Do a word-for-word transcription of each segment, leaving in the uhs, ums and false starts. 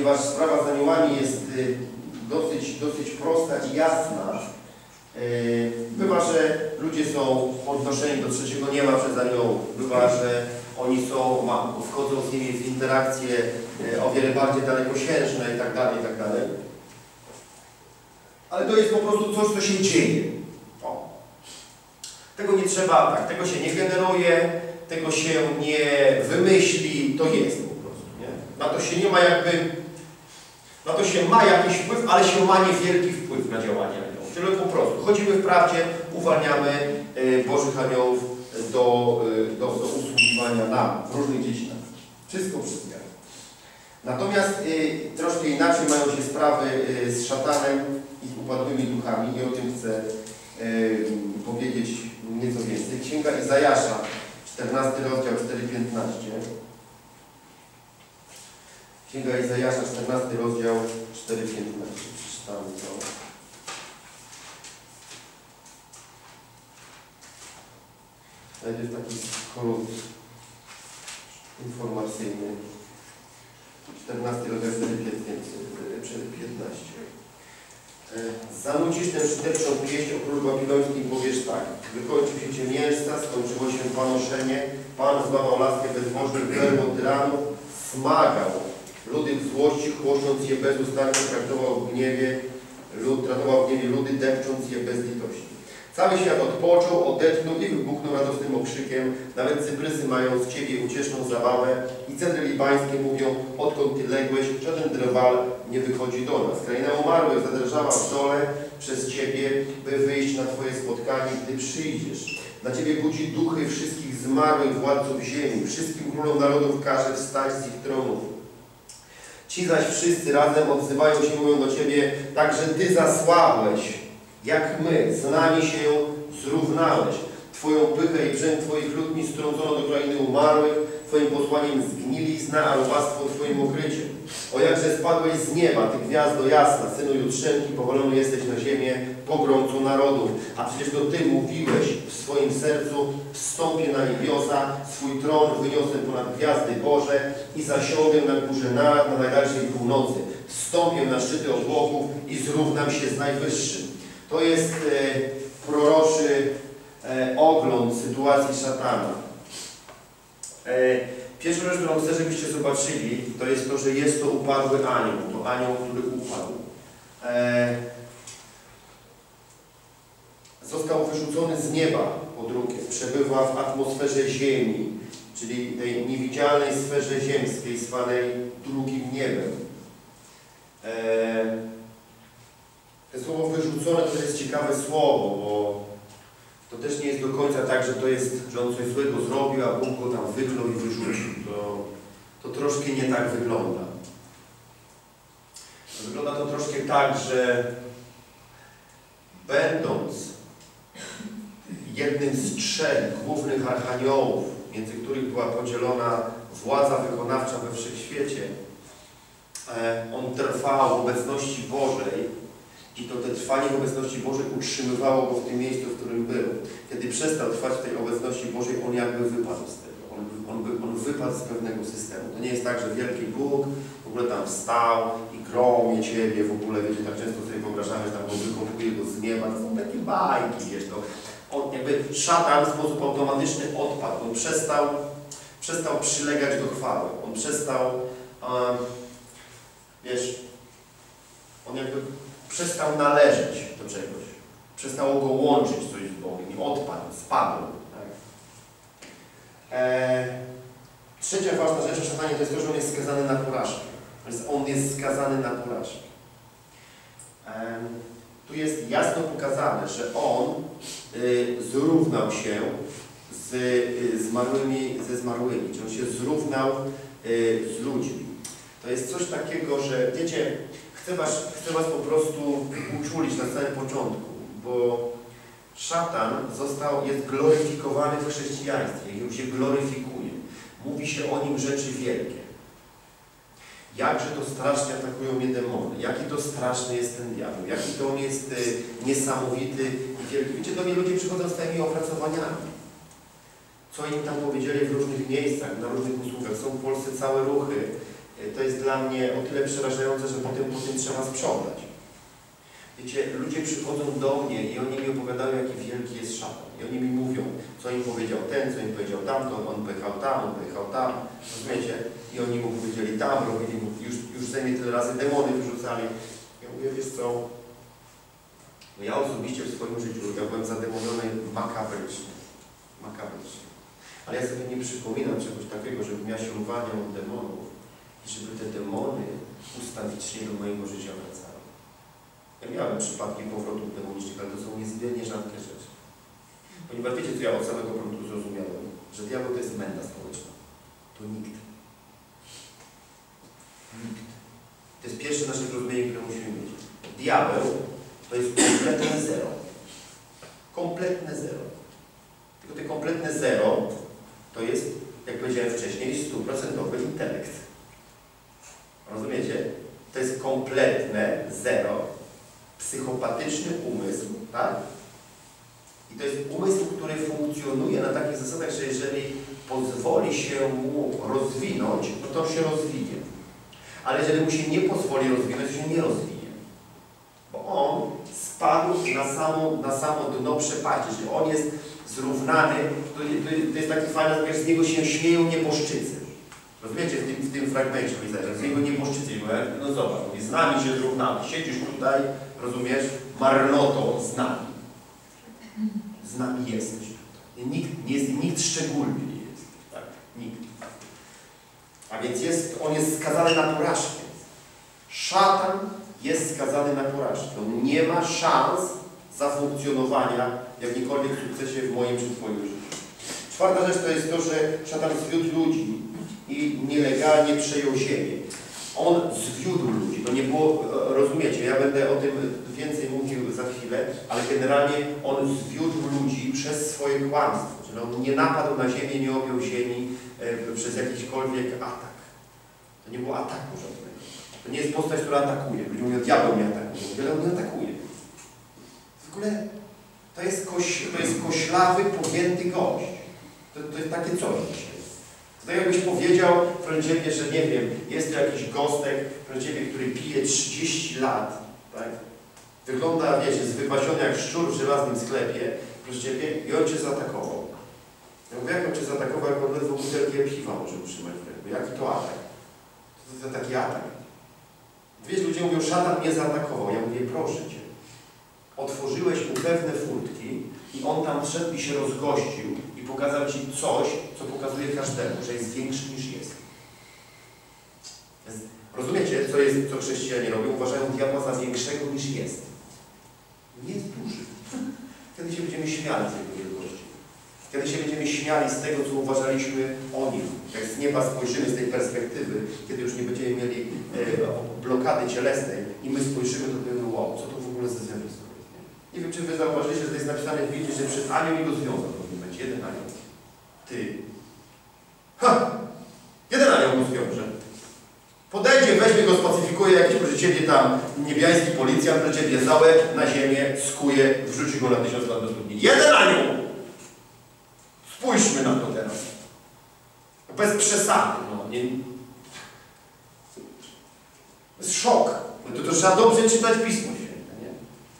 ponieważ sprawa z aniołami jest dosyć, dosyć prosta i jasna. Bywa, że ludzie są podnoszeni do trzeciego nieba przez aniołów. Bywa, że oni są, wchodzą z nimi w interakcje o wiele bardziej dalekosiężne i tak dalej, i tak dalej. Ale to jest po prostu coś, co się dzieje. O. Tego nie trzeba, tak, tego się nie generuje, tego się nie wymyśli, to jest po prostu. Nie? Na to się nie ma jakby, na to się ma jakiś wpływ, ale się ma niewielki wpływ na działanie aniołów. Czyli po prostu chodzimy w prawdzie, uwalniamy y, Bożych aniołów do, y, do, do usługiwania nam w różnych dziedzinach. Wszystko przez wiarę. Natomiast y, troszkę inaczej mają się sprawy y, z szatanem i z upadłymi duchami i o tym chcę y, powiedzieć nieco więcej. Księga Izajasza, czternasty rozdział, cztery piętnaście. Księga Izajasza, czternasty rozdział, cztery piętnaście. Przeczytamy to. Najpierw taki skrót informacyjny. czternasty rozdział, cztery piętnaście. Zanucisz tę szyderczą pieśń o królu babilońskim, powiesz tak. Wykończył się ciemiężca, skończyło się panoszenie, Pan złamał laskę bezbożnych, berło tyranów, smagał ludy w złości, chłosząc je bezustannie, traktował w gniewie, lud, traktował w gniewie ludy, depcząc je bez litości. Cały świat odpoczął, odetchnął i wybuchnął radosnym okrzykiem. Nawet cyprysy mają z Ciebie ucieszną zabawę i cedry libańskie mówią, odkąd Ty ległeś, żaden drwal nie wychodzi do nas. Kraina umarłych zadrżała w dole przez Ciebie, by wyjść na Twoje spotkanie, gdy przyjdziesz. Na Ciebie budzi duchy wszystkich zmarłych władców ziemi. Wszystkim królom narodów każe wstać z ich tronów. Ci zaś wszyscy razem odzywają się, mówią do Ciebie, także Ty zasłabłeś, jak my, z nami się zrównałeś. Twoją pychę i brzęk Twoich ludni strącono do krainy umarłych, Twoim posłaniem zgnilizna, a robactwo Twoim ukryciem. O jakże spadłeś z nieba, Ty gwiazdo jasna, synu jutrzenki, powalony jesteś na ziemię, pogromcu narodów. A przecież to Ty mówiłeś w swoim sercu, wstąpię na niebiosa, swój tron wyniosę ponad gwiazdy Boże i zasiądę na górze narad na najdalszej północy. Wstąpię na szczyty obłoków i zrównam się z Najwyższym. To jest e, proroczy e, ogląd sytuacji szatana. E, pierwszą rzecz, którą chcę, żebyście zobaczyli, to jest to, że jest to upadły anioł. To anioł, który upadł. E, został wyrzucony z nieba, po drugie. Przebywa w atmosferze ziemi, czyli tej niewidzialnej sferze ziemskiej, zwanej drugim niebem. E, To słowo wyrzucone to jest ciekawe słowo, bo to też nie jest do końca tak, że to jest, że on coś złego zrobił, a Bóg go tam wyklął i wyrzucił. To, to troszkę nie tak wygląda. Wygląda to troszkę tak, że będąc jednym z trzech głównych archaniołów, między których była podzielona władza wykonawcza we wszechświecie, on trwał w obecności Bożej. I to te trwanie w obecności Bożej utrzymywało go w tym miejscu, w którym był. Kiedy przestał trwać w tej obecności Bożej, on jakby wypadł z tego. On, on, on wypadł z pewnego systemu. To nie jest tak, że wielki Bóg w ogóle tam wstał i gromie Ciebie, w ogóle, wiecie, tak często sobie wyobrażamy, że tam go wykąpuje go z nieba. To są takie bajki, wiesz, to on jakby szatan w sposób automatyczny odpadł. On przestał, przestał przylegać do chwały. On przestał, um, wiesz, on jakby przestał należeć do czegoś. Przestało go łączyć coś z Bogiem i odpadł, spadł. Tak? Eee, trzecia ważna rzecz o szatanie to jest to, że on jest skazany na porażkę. On jest skazany na porażkę. Eee, tu jest jasno pokazane, że on y, zrównał się z y, zmarłymi, ze zmarłymi. Czyli on się zrównał y, z ludźmi. To jest coś takiego, że wiecie, Chcę was, chcę was po prostu uczulić na samym początku, bo szatan został, jest gloryfikowany w chrześcijaństwie i on się gloryfikuje. Mówi się o nim rzeczy wielkie. Jakże to strasznie atakują mnie demony, jaki to straszny jest ten diabeł, jaki to on jest y, niesamowity i wielki. Wiecie, do mnie ludzie przychodzą z tymi opracowaniami. Co im tam powiedzieli w różnych miejscach, na różnych usługach. Są w Polsce całe ruchy to jest dla mnie o tyle przerażające, że potem po tym trzeba sprzątać. Wiecie, ludzie przychodzą do mnie i oni mi opowiadają, jaki wielki jest szatan. I oni mi mówią, co im powiedział ten, co im powiedział tamto, on pojechał tam, on pojechał tam, rozumiecie? I oni mu powiedzieli tam, robili mu, już, już ze mnie tyle razy demony wyrzucali. Ja mówię, wiesz co, no ja osobiście w swoim życiu, ja byłem zademoniony makabrycznie. Makabrycznie. Ale ja sobie nie przypominam czegoś takiego, żebym ja się uwalniał od demonów i żeby te demony ustawicznie do mojego życia wracały. Ja miałem przypadki powrotów demonicznych, ale to są niezmiernie rzadkie rzeczy. Ponieważ wiecie, co ja od samego początku zrozumiałem? Że diabeł to jest menda społeczna. To nikt. Nikt. To jest pierwsze nasze zrozumienie, które musimy mieć. Diabeł to jest kompletne zero. Kompletne zero. Tylko te kompletne zero to jest, jak powiedziałem wcześniej, stuprocentowy intelekt. Rozumiecie? To jest kompletne zero. Psychopatyczny umysł, tak? I to jest umysł, który funkcjonuje na takich zasadach, że jeżeli pozwoli się mu rozwinąć, no to się rozwinie. Ale jeżeli mu się nie pozwoli rozwinąć, to się nie rozwinie. Bo on spadł na samo, na samo dno przepaści. Jeżeli on jest zrównany, to, to, to jest taki fajny, że z niego się śmieją nieboszczycy. Rozumiecie, w tym, w tym fragmencie, że z niego nieboszczycy. No zobacz, mówi, z nami się zrównamy. Siedzisz tutaj, rozumiesz, marnotą z nami. Z nami jesteś tutaj. Nikt, nie jest, nikt szczególny nie jest. Tak? Nikt. A więc jest, on jest skazany na porażkę. Szatan jest skazany na porażkę. On nie ma szans zafunkcjonowania w jakimkolwiek sukcesie w moim czy w twoim życiu. Czwarta rzecz to jest to, że szatan zwiódł ludzi i nielegalnie przejął ziemię. On zwiódł ludzi. To nie było, rozumiecie, ja będę o tym więcej mówił za chwilę, ale generalnie on zwiódł ludzi przez swoje kłamstwo. Czyli on nie napadł na ziemię, nie objął ziemi e, przez jakiśkolwiek atak. To nie było ataku żadnego. To nie jest postać, która atakuje. Ludzie mówią, diabeł mnie atakuje. Diabeł nie atakuje. W ogóle to jest, koś, to jest koślawy, pogięty gość. To, to jest takie coś dzisiaj. To jakbyś powiedział, proszę Ciebie, że nie wiem, jest to jakiś gostek, proszę Ciebie, który pije trzydzieści lat, tak? Wygląda, wiecie, zwybasiony jak szczur w żelaznym sklepie, proszę Ciebie, i on Cię zaatakował. Ja mówię, jak on Cię zaatakował, jak on ledwo butelkę piwa może utrzymać w ręku. Jaki to atak? To jest taki atak. Wiesz, ludzie mówią, szatan mnie zaatakował. Ja mówię, proszę Cię, otworzyłeś mu pewne furtki i on tam wszedł i się rozgościł i pokazał Ci coś, co pokazuje każdemu, że jest większy niż jest. Rozumiecie, co, jest, co chrześcijanie robią? Uważają diabła za większego niż jest. Nie jest duży. Kiedy się będziemy śmiali z jego wielkości? Kiedy się będziemy śmiali z tego, co uważaliśmy o nim? Jak z nieba spojrzymy z tej perspektywy, kiedy już nie będziemy mieli e, blokady cielesnej i my spojrzymy, to powiemy, wow, co to w ogóle za zjawisko jest? Nie? nie wiem, czy wy zauważyliście, że to jest napisane w Biblii, że przed anioł i go związał powinien być. Jeden anioł. Ty. Ha! Jeden anioł go zwiąże. Podejdzie, weźmie go, spacyfikuje jakiś, proszę Ciebie, tam niebiański policjant, proszę Ciebie, załę na ziemię, skuje, wrzuci go na tysiąc lat do studni. Jeden anioł! Spójrzmy na to teraz. Bez przesady. No, nie... To jest szok. No to, to trzeba dobrze czytać Pismo Święte, nie?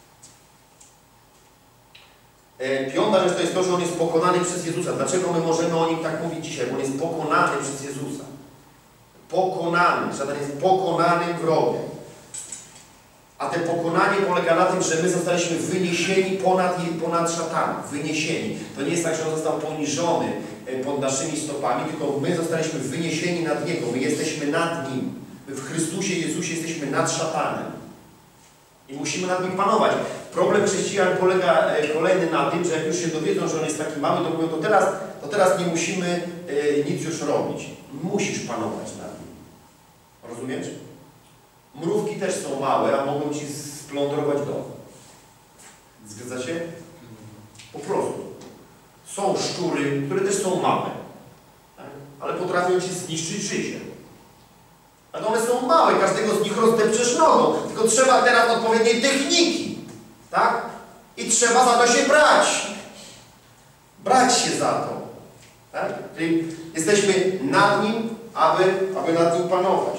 E, piąta rzecz to jest to, że on jest pokonany przez Jezusa. Dlaczego my możemy o nim tak mówić dzisiaj? Bo on jest pokonany przez Jezusa. Pokonany. Szatan jest pokonanym wrogiem. A te pokonanie polega na tym, że my zostaliśmy wyniesieni ponad, ponad szatanem. Wyniesieni. To nie jest tak, że on został poniżony pod naszymi stopami, tylko my zostaliśmy wyniesieni nad niego. My jesteśmy nad nim. My w Chrystusie Jezusie jesteśmy nad szatanem. I musimy nad nim panować. Problem chrześcijan polega kolejny na tym, że jak już się dowiedzą, że on jest taki mały, to mówią, to teraz, to teraz nie musimy e, nic już robić. Musisz panować nad nim. Rozumiesz? Mrówki też są małe, a mogą Ci splądrować dom. Zgadza się? Po prostu. Są szczury, które też są małe, tak? Ale potrafią Ci zniszczyć życie. Ale one są małe, każdego z nich rozdepczesz nogą. Tylko trzeba teraz odpowiedniej techniki. Tak? I trzeba za to się brać. Brać się za to. Tak? Czyli jesteśmy nad nim aby, aby nad nim panować.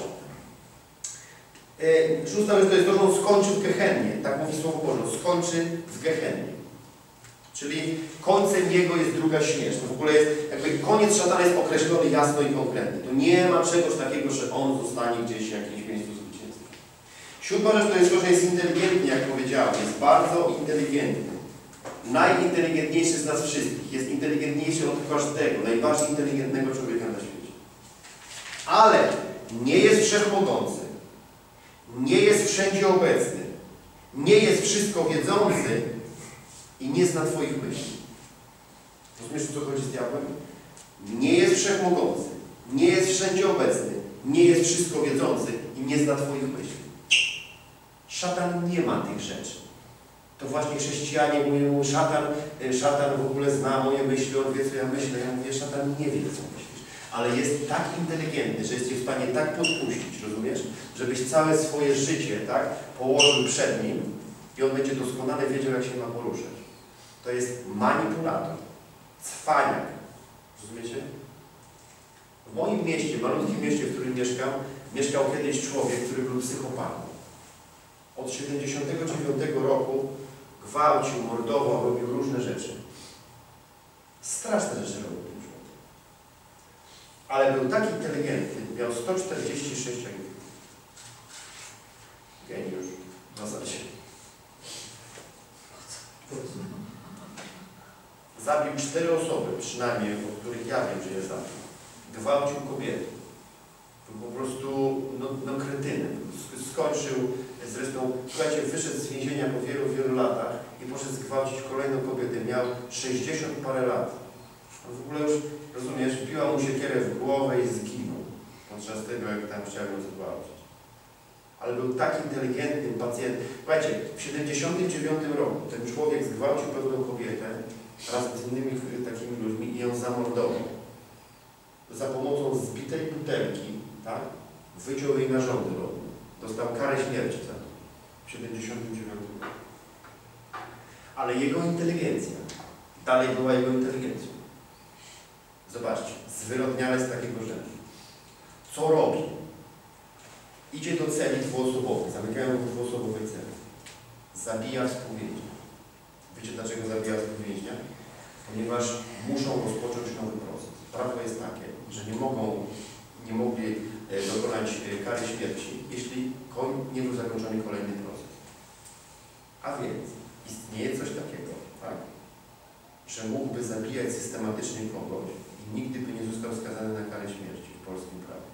E, szósta rzecz to jest to, że on skończy w Gehennie. Tak mówi Słowo Boże. Skończy w Gehennie. Czyli końcem jego jest druga śmierć. To w ogóle jest, jakby koniec szatana jest określony jasno i konkretnie. Tu nie ma czegoś takiego, że on zostanie gdzieś w jakimś miejscu zwycięstwa. Siódma rzecz to jest to, że jest inteligentny, jak powiedziałem. Jest bardzo inteligentny. Najinteligentniejszy z nas wszystkich. Jest inteligentniejszy od każdego, najbardziej inteligentnego człowieka na świecie. Ale nie jest wszechmogący. Nie jest wszędzie obecny. Nie jest wszystko wiedzący i nie zna Twoich myśli. Rozumiesz, o co chodzi z diabłem? Nie jest wszechmogący. Nie jest wszędzie obecny. Nie jest wszystko wiedzący i nie zna Twoich myśli. Szatan nie ma tych rzeczy. To właśnie chrześcijanie mówią, szatan, szatan w ogóle zna moje myśli, on wie, co ja myślę. Ja mówię, szatan nie wie, co myślisz. Ale jest tak inteligentny, że jest Cię w stanie tak podpuścić, rozumiesz? Żebyś całe swoje życie, tak, położył przed nim i on będzie doskonale wiedział, jak się ma poruszać. To jest manipulator, cwaniak. Rozumiecie? W moim mieście, malutkim mieście, w którym mieszkam, mieszkał kiedyś człowiek, który był psychopatą. Od siedemdziesiątego dziewiątego roku gwałcił, mordował, robił różne rzeczy. Straszne rzeczy robił ten człowiek. Ale był tak inteligentny, miał sto czterdzieści sześć I Q. Geniusz. W zasadzie. Zabił cztery osoby, przynajmniej, o których ja wiem, że je zabił. Gwałcił kobiety. Był po prostu no, no kretynem. Skończył, zresztą, słuchajcie, wyszedł z więzienia po wielu, wielu latach i poszedł zgwałcić kolejną kobietę. Miał sześćdziesiąt parę lat. On w ogóle już, rozumiesz, biła mu siekierę w głowę i zginął podczas tego, jak tam chciał ją zgwałcić. Ale był tak inteligentnym pacjentem. Słuchajcie, w siedemdziesiątym dziewiątym roku ten człowiek zgwałcił pewną kobietę razem z innymi takimi ludźmi i ją zamordował. Za pomocą zbitej butelki, tak, wyciął jej narządy rodne. Dostał karę śmierci za to w siedemdziesiątym dziewiątym roku. Ale jego inteligencja dalej była jego inteligencją. Zobaczcie, zwyrodniale z takiego rzędu. Co robi? Idzie do celi dwuosobowej, zamykają go w dwuosobowej celi. Zabija współwięźnia. Wiecie, dlaczego zabija współwięźnia? Ponieważ muszą rozpocząć nowy proces. Prawo jest takie, że nie mogą, nie mogli dokonać kary śmierci, jeśli nie był zakończony kolejny proces. A więc istnieje coś takiego, tak, że mógłby zabijać systematycznie kogoś i nigdy by nie został skazany na karę śmierci w polskim prawie.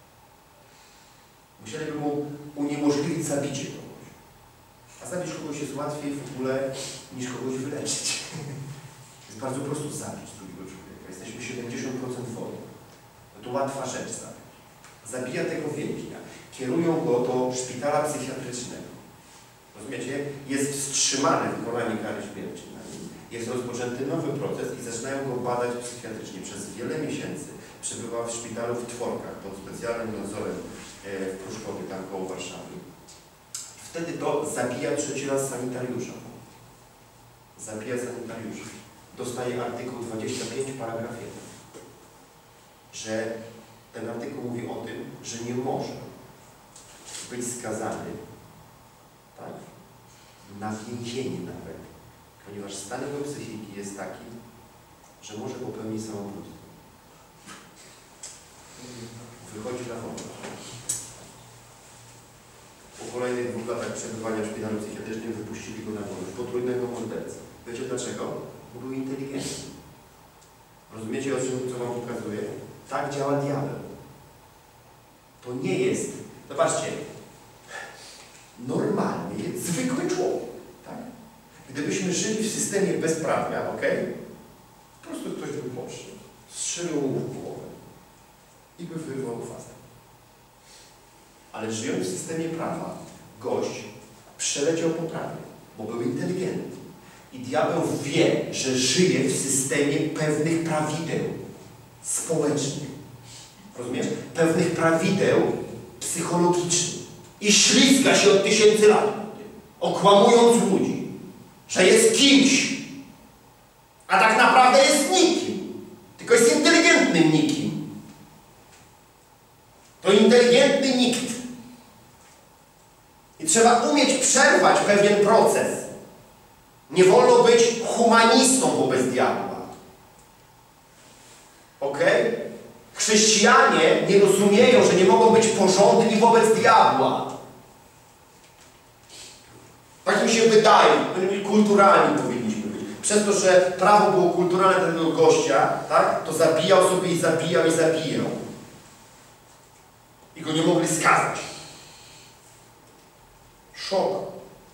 Musieliby mu uniemożliwić zabicie kogoś. A zabić kogoś jest łatwiej w ogóle niż kogoś wyleczyć. Jest bardzo prosto zabić drugiego człowieka. Jesteśmy siedemdziesiąt procent wody. No to łatwa rzecz zabić. Zabija tego więźnia. Kierują go do szpitala psychiatrycznego. Rozumiecie? Jest wstrzymane wykonanie kary śmierci na nim. Jest rozpoczęty nowy proces i zaczynają go badać psychiatrycznie. Przez wiele miesięcy przebywa w szpitalu w Tworkach pod specjalnym nadzorem w Pruszkowie, tam koło Warszawy. Wtedy to zabija trzeci raz sanitariusza. Zabija sanitariusza. Dostaje artykuł dwadzieścia pięć, paragraf jeden. Że ten artykuł mówi o tym, że nie może być skazany, tak, na więzienie nawet, ponieważ stan jego psychiki jest taki, że może popełnić samobójstwo. Wychodzi na wolność. Po kolejnych dwóch latach przebywania w szpitalu psychiatrycznym wypuścili go na wolność. Potrójnego mordercę. Wiecie dlaczego? Bo był inteligentny. Rozumiecie, o czym, co wam pokazuję? Tak działa diabeł. To nie jest, zobaczcie, normalny, jest zwykły człowiek. Tak? Gdybyśmy żyli w systemie bezprawia, ok? Po prostu ktoś by poszedł, strzelił mu w głowę i by wyrwał fazę. Ale żyjąc w systemie prawa, gość przeleciał po prawie, bo był inteligentny. I diabeł wie, że żyje w systemie pewnych prawideł społecznych. Rozumiesz? Pewnych prawideł psychologicznych. I ślizga się od tysięcy lat, okłamując ludzi, że jest kimś, a tak naprawdę jest nikim. Tylko jest inteligentnym nikim. To inteligentny nikt. I trzeba umieć przerwać pewien proces. Nie wolno być humanistą wobec diabła. Ok? Chrześcijanie nie rozumieją, że nie mogą być porządni wobec diabła. Tak mi się wydaje, kulturalni powinniśmy być. Przez to, że prawo było kulturalne tego gościa, tak, to zabijał sobie i zabijał i zabijał. I go nie mogli skazać. Szok.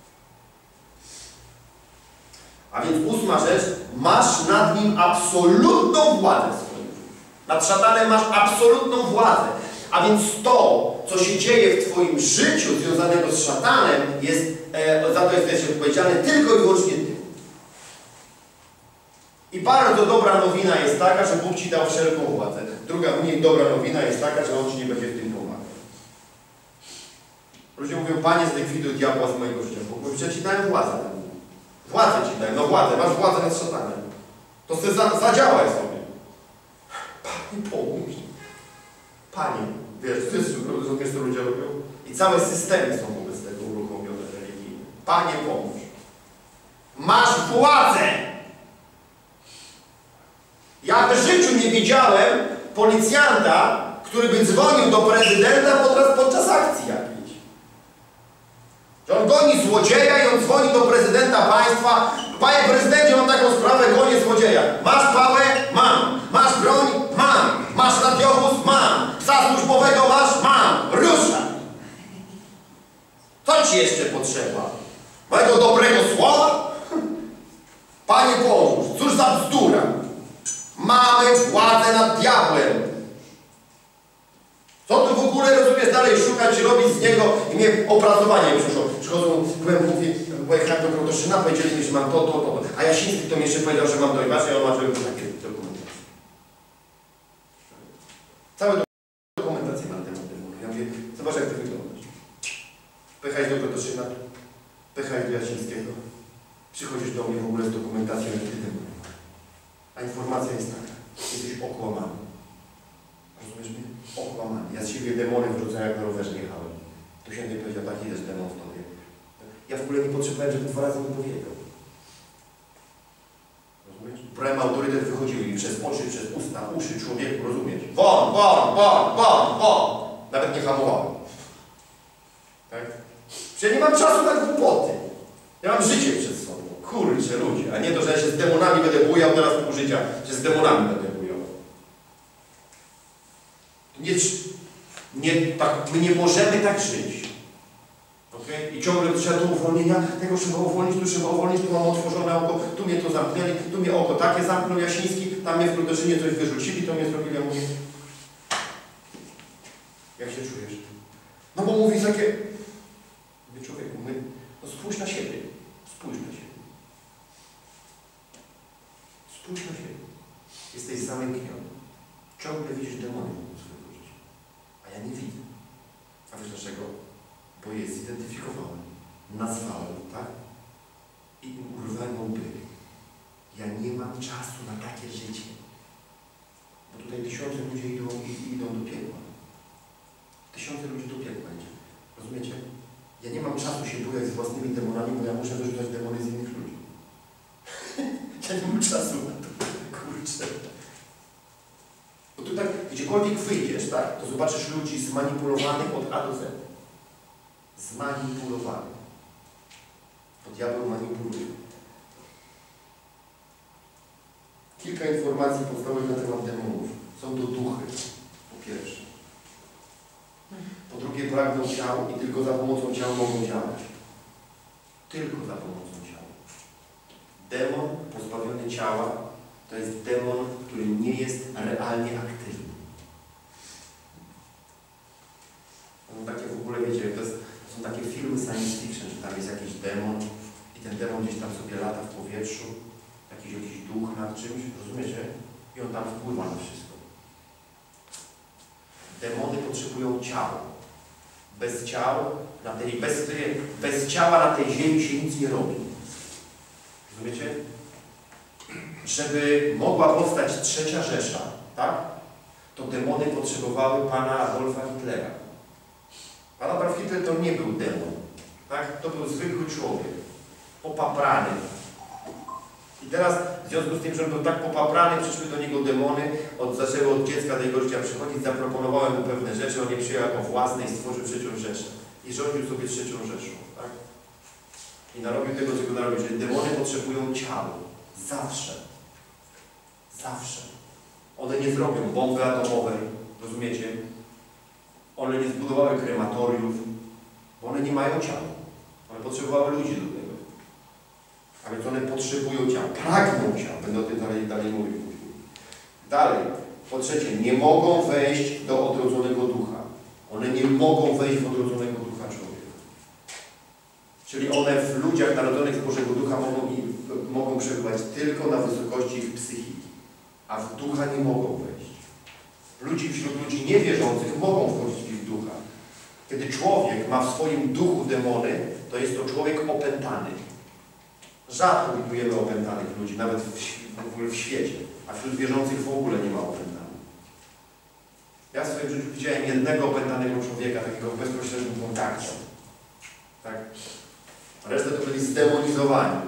A więc ósma rzecz, masz nad nim absolutną władzę swoją. Nad szatanem masz absolutną władzę. A więc to, co się dzieje w twoim życiu związanego z szatanem, jest, e, za to jesteś odpowiedzialny tylko i wyłącznie ty. I bardzo dobra nowina jest taka, że Bóg ci dał wszelką władzę. Druga mniej dobra nowina jest taka, że On ci nie będzie w tym pomagał. Ludzie mówią, Panie, zlikwiduj diabła z mojego życia. Bóg mówi, że ci dałem władzę. Władzę ci dałem, no władzę, masz władzę nad szatanem. To sobie za, zadziałaj sobie. Panie, pomóż. Panie, wiesz, to jest, rozumiesz, co ludzie robią? I całe systemy są wobec tego uruchomione religijne. Panie, pomóż. Masz władzę! Ja w życiu nie widziałem policjanta, który by dzwonił do prezydenta podczas, podczas akcji jakiejś. Że on goni złodzieja i on dzwoni do prezydenta państwa. Panie prezydencie, mam taką sprawę, gonię złodzieja. Masz pałę? Mam. Masz broń? Mam. Masz radiowóz? Mam. Psa służbowego masz? Mam. Ruszaj. Co ci jeszcze potrzeba? Mojego dobrego słowa? Panie pomóż. Cóż za bzdura. Mamy władzę nad diabłem. Co tu w ogóle, rozumiesz, dalej szukać, robić z niego i mnie opracowanie przyszło. Przychodzą, byłem, mówi, pojechałem do Krotoszyna, powiedzieli mi, że mam to, to, to. A Jasiński to mi jeszcze powiedział, że mam to i właśnie on ma takie dokumentacje. Całe dokumentacje na temat tego. Ja mówię, zobacz jak ty wyglądasz. Pojechałeś do Krotoszyna, pojechałeś do Jasińskiego, przychodzisz do mnie w ogóle z dokumentacją i ty tym. A informacja jest taka, jesteś okłamany. Rozumiesz mnie? Okłamany. Ja z siebie demony wyrzucałem, jak na rowerze jechałem. Tu się nie powiedział, tak idę z demon w tobie. Ja w ogóle nie potrzebowałem, żeby dwa razy mi powiedział. Rozumiesz? Brałem autorytet, wychodziły mi przez oczy, przez usta, uszy człowieku, rozumiesz? Won, won, won, won, won. Nawet nie hamowałem. Tak? Przecież ja nie mam czasu na głupoty. Ja mam życie przed sobą. Kurczę ludzie, a nie to, że ja się z demonami będę bujał teraz pół życia, że z demonami będę bujał. Nie, nie, tak, my nie możemy tak żyć. Okay? I ciągle trzeba do uwolnienia, tego trzeba uwolnić, tu trzeba uwolnić, tu mam otworzone oko, tu mnie to zamknęli, tu mnie oko takie zamknął Jasiński, tam mnie w Krotoszynie coś wyrzucili, to mnie zrobili, ja mówię, jak się czujesz? No bo mówi takie, mówię, człowieku, my, no spójrz na siebie, spójrz na siebie. Spójrz na siebie. Jesteś zamkniony. Ciągle widzisz demony wokół swojego życia. A ja nie widzę. A wiesz dlaczego? Bo je zidentyfikowałem, nazwałem, tak? I urwałem łby. Ja nie mam czasu na takie życie. Bo tutaj tysiące ludzi idą, idą do piekła. Tysiące ludzi do piekła idzie. Rozumiecie? Ja nie mam czasu się bujać z własnymi demonami, bo ja muszę wyrzucać demony z innych ludzi. Ja nie mam czasu na to. Kurczę. Bo tu tak, gdziekolwiek wyjdziesz, tak, to zobaczysz ludzi zmanipulowanych od A do Z. Zmanipulowanych. Bo diabeł manipuluje. Kilka informacji podstawowych na temat demonów. Są to duchy, po pierwsze. Po drugie, pragną ciał i tylko za pomocą ciał mogą działać. Tylko za pomocą ciała. Demon pozbawiony ciała to jest demon, który nie jest realnie aktywny. No takie w ogóle, wiecie, to, jest, to są takie filmy science fiction, że tam jest jakiś demon i ten demon gdzieś tam sobie lata w powietrzu, jakiś, jakiś duch nad czymś, rozumiecie? I on tam wpływa na wszystko. Demony potrzebują ciała. Bez ciał, na tej, bez, bez ciała na tej ziemi się nic nie robi. Rozumiecie? Żeby mogła powstać trzecia Rzesza, tak? to demony potrzebowały pana Adolfa Hitlera. Pan Adolf Hitler to nie był demon, tak? To był zwykły człowiek, popaprany. I teraz w związku z tym, że był tak popaprany, przyszły do niego demony, od, zaczęły od dziecka do jego życia przychodzić, zaproponowałem mu pewne rzeczy, on je przyjął jako własne i stworzył trzecią Rzeszę. I rządził sobie trzecią Rzeszą, tak? I narobił tego, czego narobił, czyli demony potrzebują ciała. Zawsze. Zawsze. One nie zrobią bomby atomowej, rozumiecie? One nie zbudowały krematoriów, bo one nie mają ciała. One potrzebowały ludzi do tego. A więc one potrzebują ciała, pragną ciała. Będę o tym dalej, dalej mówił później. Dalej. Po trzecie, nie mogą wejść do odrodzonego ducha. One nie mogą wejść w odrodzonego ducha człowieka. Czyli one w ludziach narodzonych z Bożego Ducha mogą, i, mogą przebywać tylko na wysokości ich psychiki, a w ducha nie mogą wejść. Ludzi wśród ludzi niewierzących mogą wchodzić w ich ducha. Kiedy człowiek ma w swoim duchu demony, to jest to człowiek opętany. Rzadko widujemy opętanych ludzi, nawet w, w ogóle w świecie, a wśród wierzących w ogóle nie ma opętanych. Ja w swoim życiu widziałem jednego opętanego człowieka, takiego w bezpośrednim kontakcie. Tak? A resztę to byli zdemonizowani.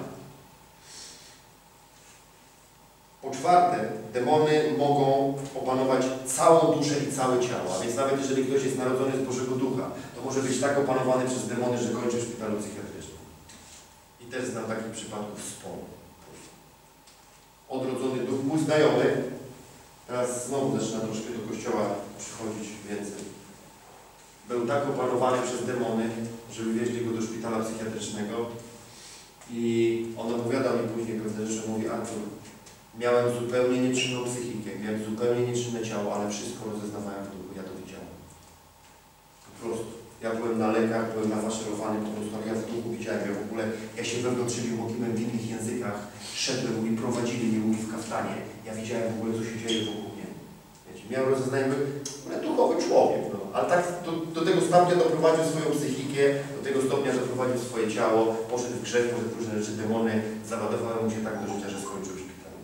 Po czwarte, demony mogą opanować całą duszę i całe ciało. A więc nawet jeżeli ktoś jest narodzony z Bożego Ducha, to może być tak opanowany przez demony, że kończy w szpitalu psychiatrycznym. I też znam takich przypadków sporo. Odrodzony duch, mój znajomy, teraz znowu zaczyna troszkę do kościoła przychodzić więcej. Był tak opanowany przez demony, że wywieźli go do szpitala psychiatrycznego i on opowiadał mi później pewne rzeczy, mówi: Artur, miałem zupełnie nieczynną psychikę, miałem zupełnie nieczynne ciało, ale wszystko rozeznawałem w duchu, ja to widziałem. Po prostu. Ja byłem na lekach, byłem nafaszerowany po prostu, ale ja w duchu widziałem, ja w ogóle, ja się wewnątrzymi łokiłem w innych językach, szedłem, mi prowadzili mnie, mówi w kaftanie. Ja widziałem w ogóle, co się dzieje wokół mnie. Wiecie, miałem rozeznanie, byłem duchowy człowiek, no. Ale tak do, do tego stopnia doprowadził swoją psychikę, do tego stopnia doprowadził swoje ciało, poszedł w grzech, poszedł w różne rzeczy, demony załadowały mu się tak do życia, że skończył w szpitalu.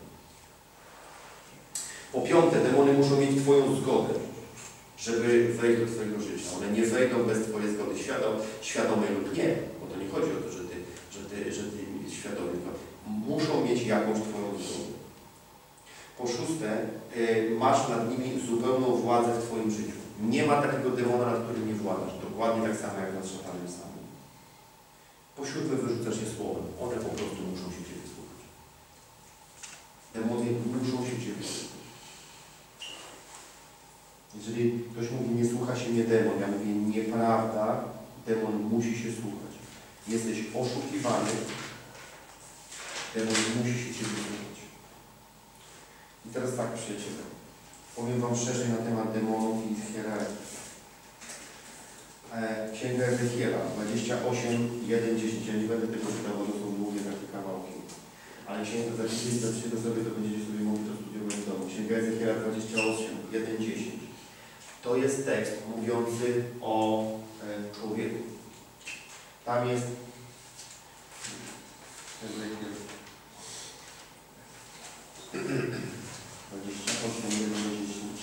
Po piąte, demony muszą mieć Twoją zgodę, żeby wejść do Twojego życia. One nie wejdą bez Twojej zgody, świadom, świadomej lub nie, bo to nie chodzi o to, że Ty, że ty, że ty świadomie, tylko muszą mieć jakąś Twoją zgodę. Po szóste, y, masz nad nimi zupełną władzę w Twoim życiu. Nie ma takiego demona, nad którym nie władasz. Dokładnie tak samo jak nad szatanem samym. Po siódme, wyrzucasz je słowem. One po prostu muszą się Ciebie słuchać. Demony muszą się Ciebie słuchać. Jeżeli ktoś mówi, nie słucha się mnie demon, ja mówię, nieprawda, demon musi się słuchać. Jesteś oszukiwany, demon musi się Ciebie słuchać. I teraz tak, przyjaciele, powiem Wam szerzej na temat demonów i ich hierarchii. Księga Ezechiela, dwadzieścia osiem, jeden, dziesięć. Ja nie będę tego czytał, bo to są długie takie kawałki. Ale księga, zapiszcie to sobie, to będziecie sobie mogli to studiować w domu. Księga Ezechiela dwadzieścia osiem, jeden, dziesięć. To jest tekst mówiący o e, człowieku. Tam jest Ezechiel dwadzieścia osiem, jeden, dziesięć.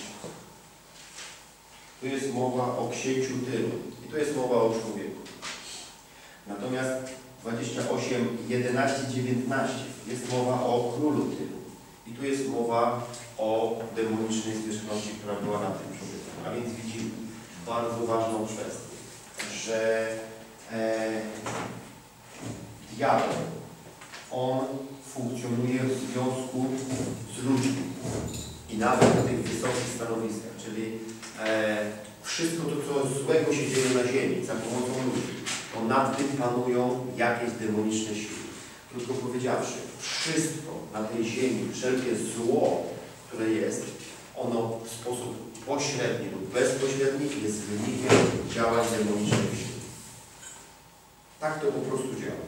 Tu jest mowa o księciu Tyru i tu jest mowa o człowieku. Natomiast dwadzieścia osiem, jedenaście, dziewiętnaście jest mowa o królu Tyru. I tu jest mowa o demonicznej zwierzchności, która była na tym człowieku. A więc widzimy bardzo ważną kwestię, że e, diabeł, on funkcjonuje w związku z ludźmi i nawet na tych wysokich stanowiskach, czyli e, wszystko to, co złego się dzieje na ziemi za pomocą ludzi, to nad tym panują jakieś demoniczne siły. Krótko powiedziawszy, wszystko na tej ziemi, wszelkie zło, które jest, ono w sposób pośredni lub bezpośredni jest wynikiem działań demonicznych sił. Tak to po prostu działa.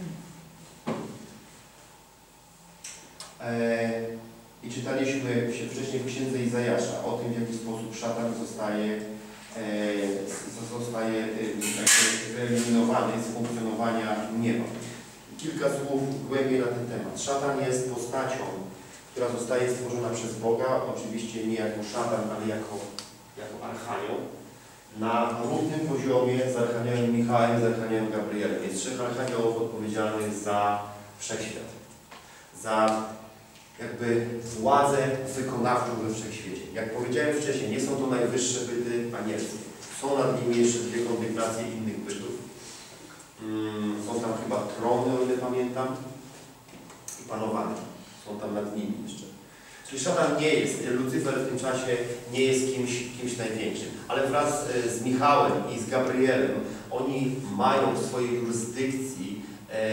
Eee, I czytaliśmy wcześniej w księdze Izajasza o tym, w jaki sposób szatan zostaje, e, zostaje e, wyeliminowany z funkcjonowania nieba. Kilka słów głębiej na ten temat. Szatan jest postacią, która zostaje stworzona przez Boga, oczywiście nie jako szatan, ale jako, jako archanioł, na równym poziomie z archaniołem Michałem, z archaniołem Gabrielem. Jest trzech archaniołów odpowiedzialnych za wszechświat, za jakby władzę wykonawczą we wszechświecie. Jak powiedziałem wcześniej, nie są to najwyższe byty anielskie. Są nad nimi jeszcze dwie kondygnacje innych bytów. Hmm, są tam chyba trony, o ile pamiętam, i panowanie. Są tam nad nimi jeszcze. Czyli szatan nie jest, Lucyfer w tym czasie nie jest kimś, kimś największym. Ale wraz z Michałem i z Gabrielem oni mają w swojej jurysdykcji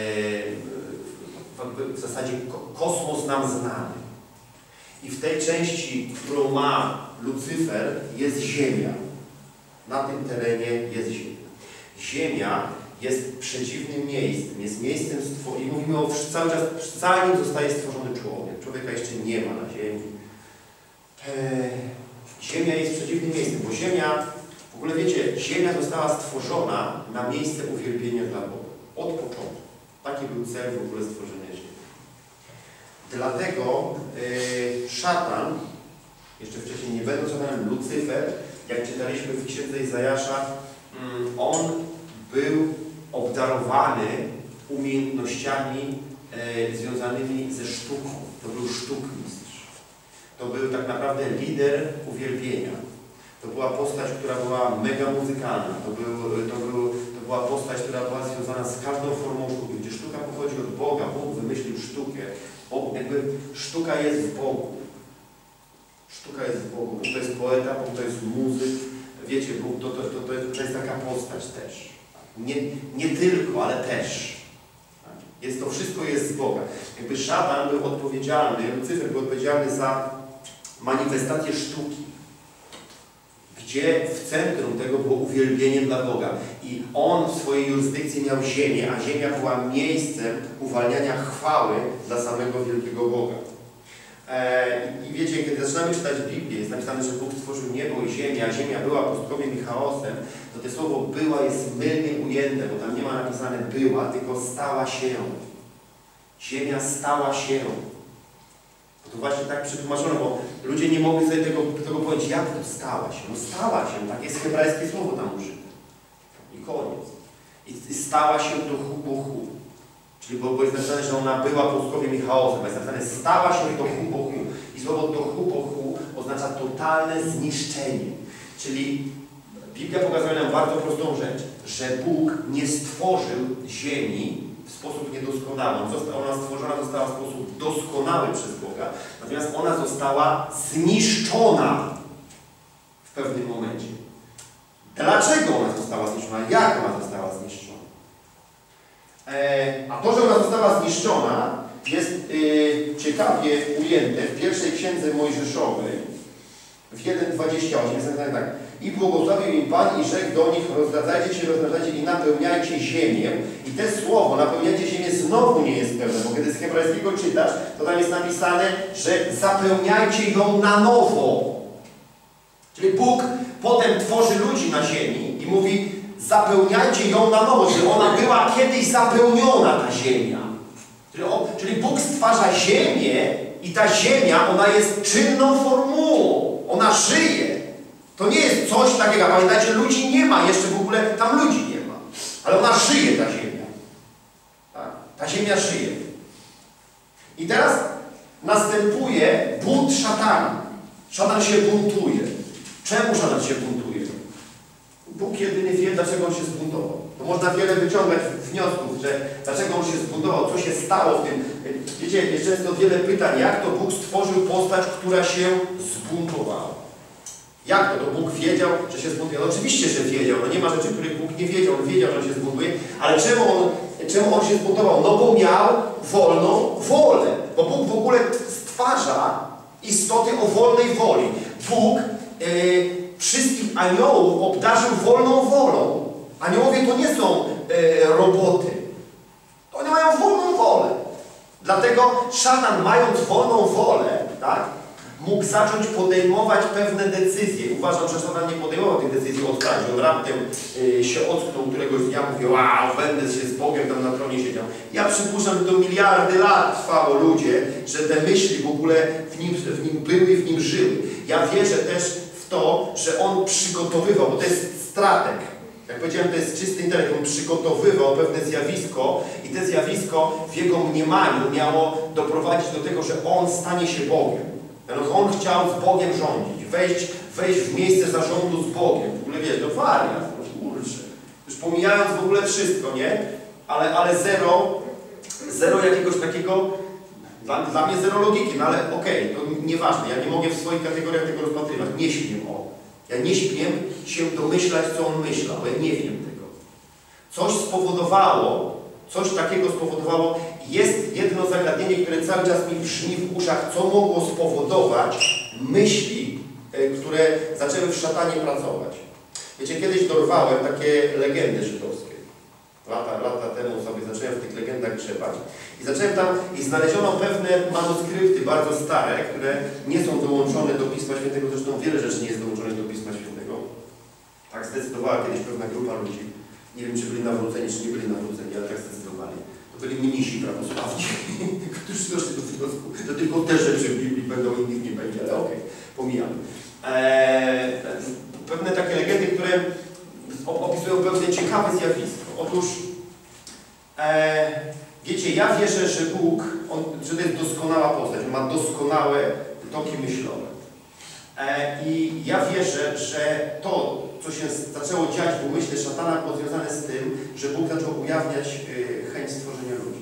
e, w zasadzie kosmos nam znany. I w tej części, którą ma Lucyfer, jest Ziemia. Na tym terenie jest Ziemia. Ziemia jest przedziwnym miejscem, jest miejscem stworzenia. I mówimy o cały czas, zanim zostaje stworzony człowiek. Człowieka jeszcze nie ma na Ziemi. Eee, Ziemia jest przedziwnym miejscem, bo Ziemia, w ogóle wiecie, Ziemia została stworzona na miejsce uwielbienia dla Boga. Od początku. Taki był cel w ogóle stworzenia Ziemi. Dlatego yy, szatan, jeszcze wcześniej nie będąc szatanem, Lucyfer, jak czytaliśmy w księdze Izajasza, yy, on był obdarowany umiejętnościami yy, związanymi ze sztuką. To był sztukmistrz. To był tak naprawdę lider uwielbienia. To była postać, która była mega muzykalna. To, był, to, był, to była postać, która była związana z każdą formą sztuki, gdzie sztuka pochodzi od Boga. Bóg wymyślił sztukę. Bo jakby sztuka jest w Bogu. Sztuka jest w Bogu. Bóg to jest poeta, Bóg to jest muzyk. Wiecie, Bóg to, to, to, to, jest, to jest taka postać też. Nie, nie tylko, ale też. Jest, to wszystko jest z Boga. Jakby szatan był odpowiedzialny, Lucyfer był odpowiedzialny za manifestację sztuki. Gdzie w centrum tego było uwielbienie dla Boga. I on w swojej jurysdykcji miał ziemię, a ziemia była miejscem uwalniania chwały dla samego wielkiego Boga. Eee, I wiecie, kiedy zaczynamy czytać Biblię, jest napisane, że Bóg stworzył niebo i ziemię, a ziemia była pustkowiem i chaosem, to to słowo była jest mylnie ujęte, bo tam nie ma napisane była, tylko stała się. Ziemia stała się. To właśnie tak przetłumaczono, bo ludzie nie mogli sobie tego, tego powiedzieć, jak to stała się. No stała się, takie jest hebrajskie słowo tam użyte. I koniec. I, i stała się do hubohu. Czyli bo, bo jest napisane, że ona była pustkowiem i chaosem. Jest napisane, stała się do hubohu. I słowo do hubohu oznacza totalne zniszczenie. Czyli Biblia pokazuje nam bardzo prostą rzecz, że Bóg nie stworzył ziemi w sposób niedoskonały. Ona stworzona została w sposób doskonały przez Boga, natomiast ona została zniszczona w pewnym momencie. Dlaczego ona została zniszczona? Jak ona została zniszczona? Eee, a to, że ona została zniszczona, jest yy, ciekawie ujęte w pierwszej księdze Mojżeszowej w jeden dwadzieścia osiem. Jest napisane tak. I błogosławił im Pan i rzekł do nich, rozradzajcie się, rozmnażajcie i napełniajcie ziemię. I to słowo, napełniajcie ziemię, znowu nie jest pełne, bo kiedy z hebrajskiego czytasz, to tam jest napisane, że zapełniajcie ją na nowo. Czyli Bóg potem tworzy ludzi na ziemi i mówi, zapełniajcie ją na nowo, że ona była kiedyś zapełniona, ta ziemia. Czyli, o, czyli Bóg stwarza ziemię i ta ziemia, ona jest czynną formułą. Ona żyje. To nie jest coś takiego, pamiętajcie, ludzi nie ma, jeszcze w ogóle tam ludzi nie ma. Ale ona żyje, ta ziemia. Tak? Ta ziemia żyje. I teraz następuje bunt szatana. Szatan się buntuje. Czemu szatan się buntuje? Bóg jedyny wie, dlaczego on się zbuntował. To można wiele wyciągać wniosków, że dlaczego on się zbuntował, co się stało w tym. Wiecie, jest często wiele pytań, jak to Bóg stworzył postać, która się zbuntowała. Jak to? To Bóg wiedział, że się zbuntuje? No oczywiście, że wiedział. No nie ma rzeczy, których Bóg nie wiedział. On wiedział, że on się zbuntuje. Ale czemu on, czemu on się zbuntował? No bo miał wolną wolę. Bo Bóg w ogóle stwarza istoty o wolnej woli. Bóg yy, wszystkich aniołów obdarzył wolną wolą. Aniołowie to nie są yy, roboty. To oni mają wolną wolę. Dlatego szatan, mając wolną wolę, tak, mógł zacząć podejmować pewne decyzje. Uważam, że szatan nie podejmował tych decyzji od tak, że on raptem y, się ocknął któregoś dnia, mówił, wow, będę się z Bogiem tam na tronie siedział. Ja przypuszczam, że to miliardy lat trwało ludzie, że te myśli w ogóle w nim, w nim były, w nim żyły. Ja wierzę też w to, że on przygotowywał, bo to jest strateg. Jak powiedziałem, to jest czysty intelekt, on przygotowywał pewne zjawisko i to zjawisko w jego mniemaniu miało doprowadzić do tego, że on stanie się Bogiem. On chciał z Bogiem rządzić, wejść, wejść w miejsce zarządu z Bogiem. W ogóle wiesz, to wariat, kurczę. Już pomijając w ogóle wszystko, nie? Ale, ale zero, zero jakiegoś takiego, dla, dla mnie zero logiki, no ale okej, okay, to nieważne, ja nie mogę w swoich kategoriach tego rozpatrywać, nie śmiem o. Ja nie śmiem się domyślać, co on myślał, bo ja nie wiem tego. Coś spowodowało, coś takiego spowodowało, jest jedno zagadnienie, które cały czas mi brzmi w uszach, co mogło spowodować myśli, które zaczęły w szatanie pracować. Wiecie, kiedyś dorwałem takie legendy żydowskie. Lata, lata temu sobie zacząłem w tych legendach grzebać i zacząłem tam, i znaleziono pewne manuskrypty bardzo stare, które nie są dołączone do Pisma Świętego, zresztą wiele rzeczy nie jest dołączonych do Pisma Świętego. Tak zdecydowała kiedyś pewna grupa ludzi. Nie wiem, czy byli nawróceni, czy nie byli nawróceni, ale tak zdecydowali. To byli mnisi prawosławni, którzy doszli do wniosku, że tylko te rzeczy w Biblii będą, innych nie będzie, ale okej, okay, pomijam. Eee, pewne takie legendy, które opisują pewne ciekawe zjawisko. Otóż, e, wiecie, ja wierzę, że Bóg, on, że to jest doskonała postać, on ma doskonałe toki myślowe. E, I ja wierzę, że to, co się zaczęło dziać w umyśle szatana, było związane z tym, że Bóg zaczął ujawniać y, chęć stworzenia ludzi.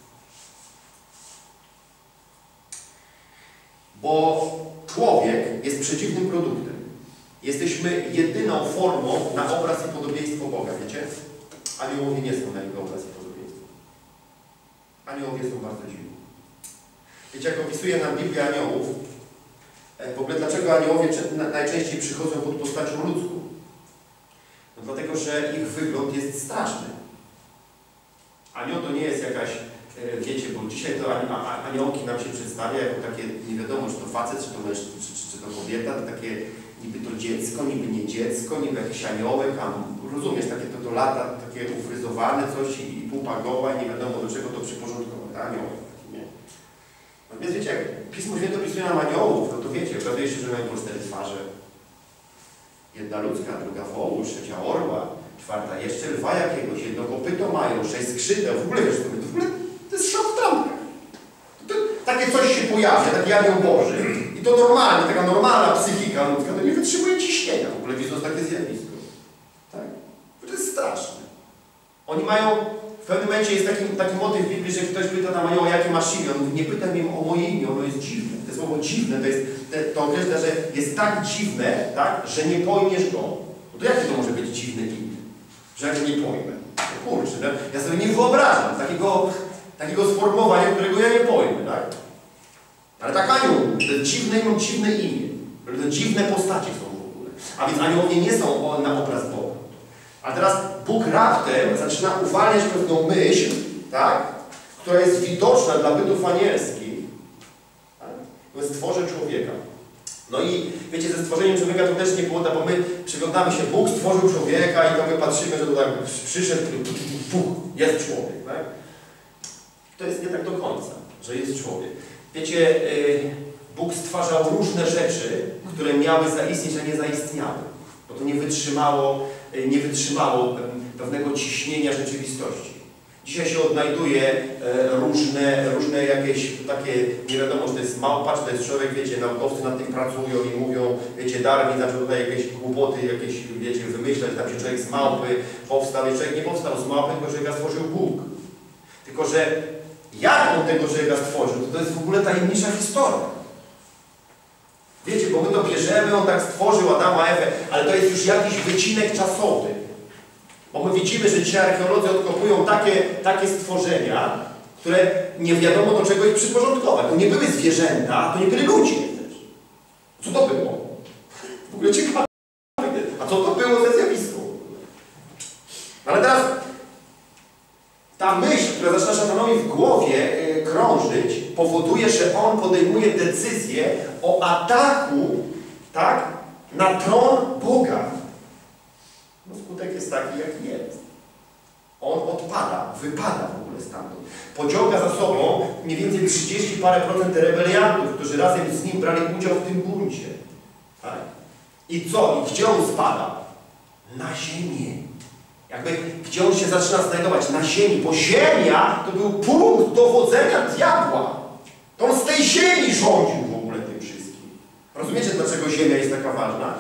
Bo człowiek jest przeciwnym produktem. Jesteśmy jedyną formą na obraz i podobieństwo Boga, wiecie? Aniołowie nie są na jego obraz i podobieństwo. Aniołowie są bardzo dziwni. Wiecie, jak opisuje nam Biblia aniołów, w ogóle dlaczego aniołowie najczęściej przychodzą pod postacią ludzką? No dlatego, że ich wygląd jest straszny. Anioł to nie jest jakaś, wiecie, bo dzisiaj to aniołki nam się przedstawia jako takie, nie wiadomo, czy to facet, czy to mężczyzna, czy, czy, czy to kobieta, to takie niby to dziecko, niby nie dziecko, niby jakiś aniołek, a rozumiesz, takie to, to lata, takie ufryzowane coś i, i pupa goła, nie wiadomo do czego to przyporządkować, aniołek. Nie? No więc wiecie, jak Pismo Święte opisuje nam aniołów, no to wiecie, okazuje się, że mają po cztery twarze. Jedna ludzka, druga wołu, trzecia orła, czwarta jeszcze lwa jakiegoś, jedno kopyto mają, sześć skrzydeł, w ogóle wiesz, to, w ogóle to jest szok w trampkach. To, to, takie coś się pojawia, taki anioł Boży. I to normalnie, taka normalna psychika ludzka, to nie wytrzymuje ciśnienia, w ogóle widząc takie zjawisko. Tak? To jest straszne. Oni mają, w pewnym momencie jest taki, taki motyw w Biblii, że ktoś pyta tam anioła, jakie masz imię. On mówi, nie pytaj mnie o moje imię, ono jest dziwne. To słowo dziwne, to jest, to określa, że jest tak dziwne, tak, że nie pojmiesz go. No to jakie to może być dziwne imię? Że ja go nie pojmę. No kurczę, no, ja sobie nie wyobrażam takiego, takiego sformułowania, którego ja nie pojmę, tak? Ale tak anioł, te dziwne imię, dziwne imię. Te dziwne postacie są w ogóle. A więc aniołowie nie są na obraz Boga. A teraz Bóg raptem zaczyna uwalniać pewną myśl, tak? Która jest widoczna dla bytów anielskich. Tak? To jest stworzenie człowieka. No i wiecie, ze stworzeniem człowieka to też nie było, bo my przyglądamy się, Bóg stworzył człowieka i to my patrzymy, że to tak przyszedł, puch, jest człowiek. Tak? To jest nie tak do końca, że jest człowiek. Wiecie, yy, Bóg stwarzał różne rzeczy, które miały zaistnieć, a nie zaistniały. Bo to nie wytrzymało, yy, nie wytrzymało pewnego ciśnienia rzeczywistości. Dzisiaj się odnajduje e, różne, różne jakieś takie, nie wiadomo, czy to jest małpa, czy to jest człowiek, wiecie, naukowcy nad tym pracują i mówią, wiecie, Darwin zaczął tutaj jakieś głupoty, jakieś, wiecie, wymyślać, tam się człowiek z małpy powstał, i człowiek nie powstał z małpy, tylko człowieka stworzył Bóg. Tylko, że jak on tego człowieka stworzył, to, to jest w ogóle tajemnicza historia. Wiecie, bo my to bierzemy, on tak stworzył Adama, Ewę, ale to jest już jakiś wycinek czasowy. Bo my widzimy, że dzisiaj archeolodzy odkopują takie, takie stworzenia, które nie wiadomo do czego ich przyporządkować. To nie były zwierzęta, to nie byli ludzie też. Co to było? W ogóle ciekawe. A co to było za zjawisko? Ale teraz ta myśl, która zaczyna szatanowi w głowie krążyć, powoduje, że on podejmuje decyzję o ataku, tak, na tron Boga. No skutek jest taki, jaki jest. On odpada, wypada w ogóle stamtąd. Pociąga za sobą mniej więcej trzydzieści parę procent rebeliantów, którzy razem z nim brali udział w tym buncie. Tak? I co? I gdzie on spada? Na ziemię. Jakby, gdzie on się zaczyna znajdować? Na ziemi. Bo ziemia to był punkt dowodzenia diabła. To on z tej ziemi rządził w ogóle tym wszystkim. Rozumiecie, dlaczego ziemia jest taka ważna?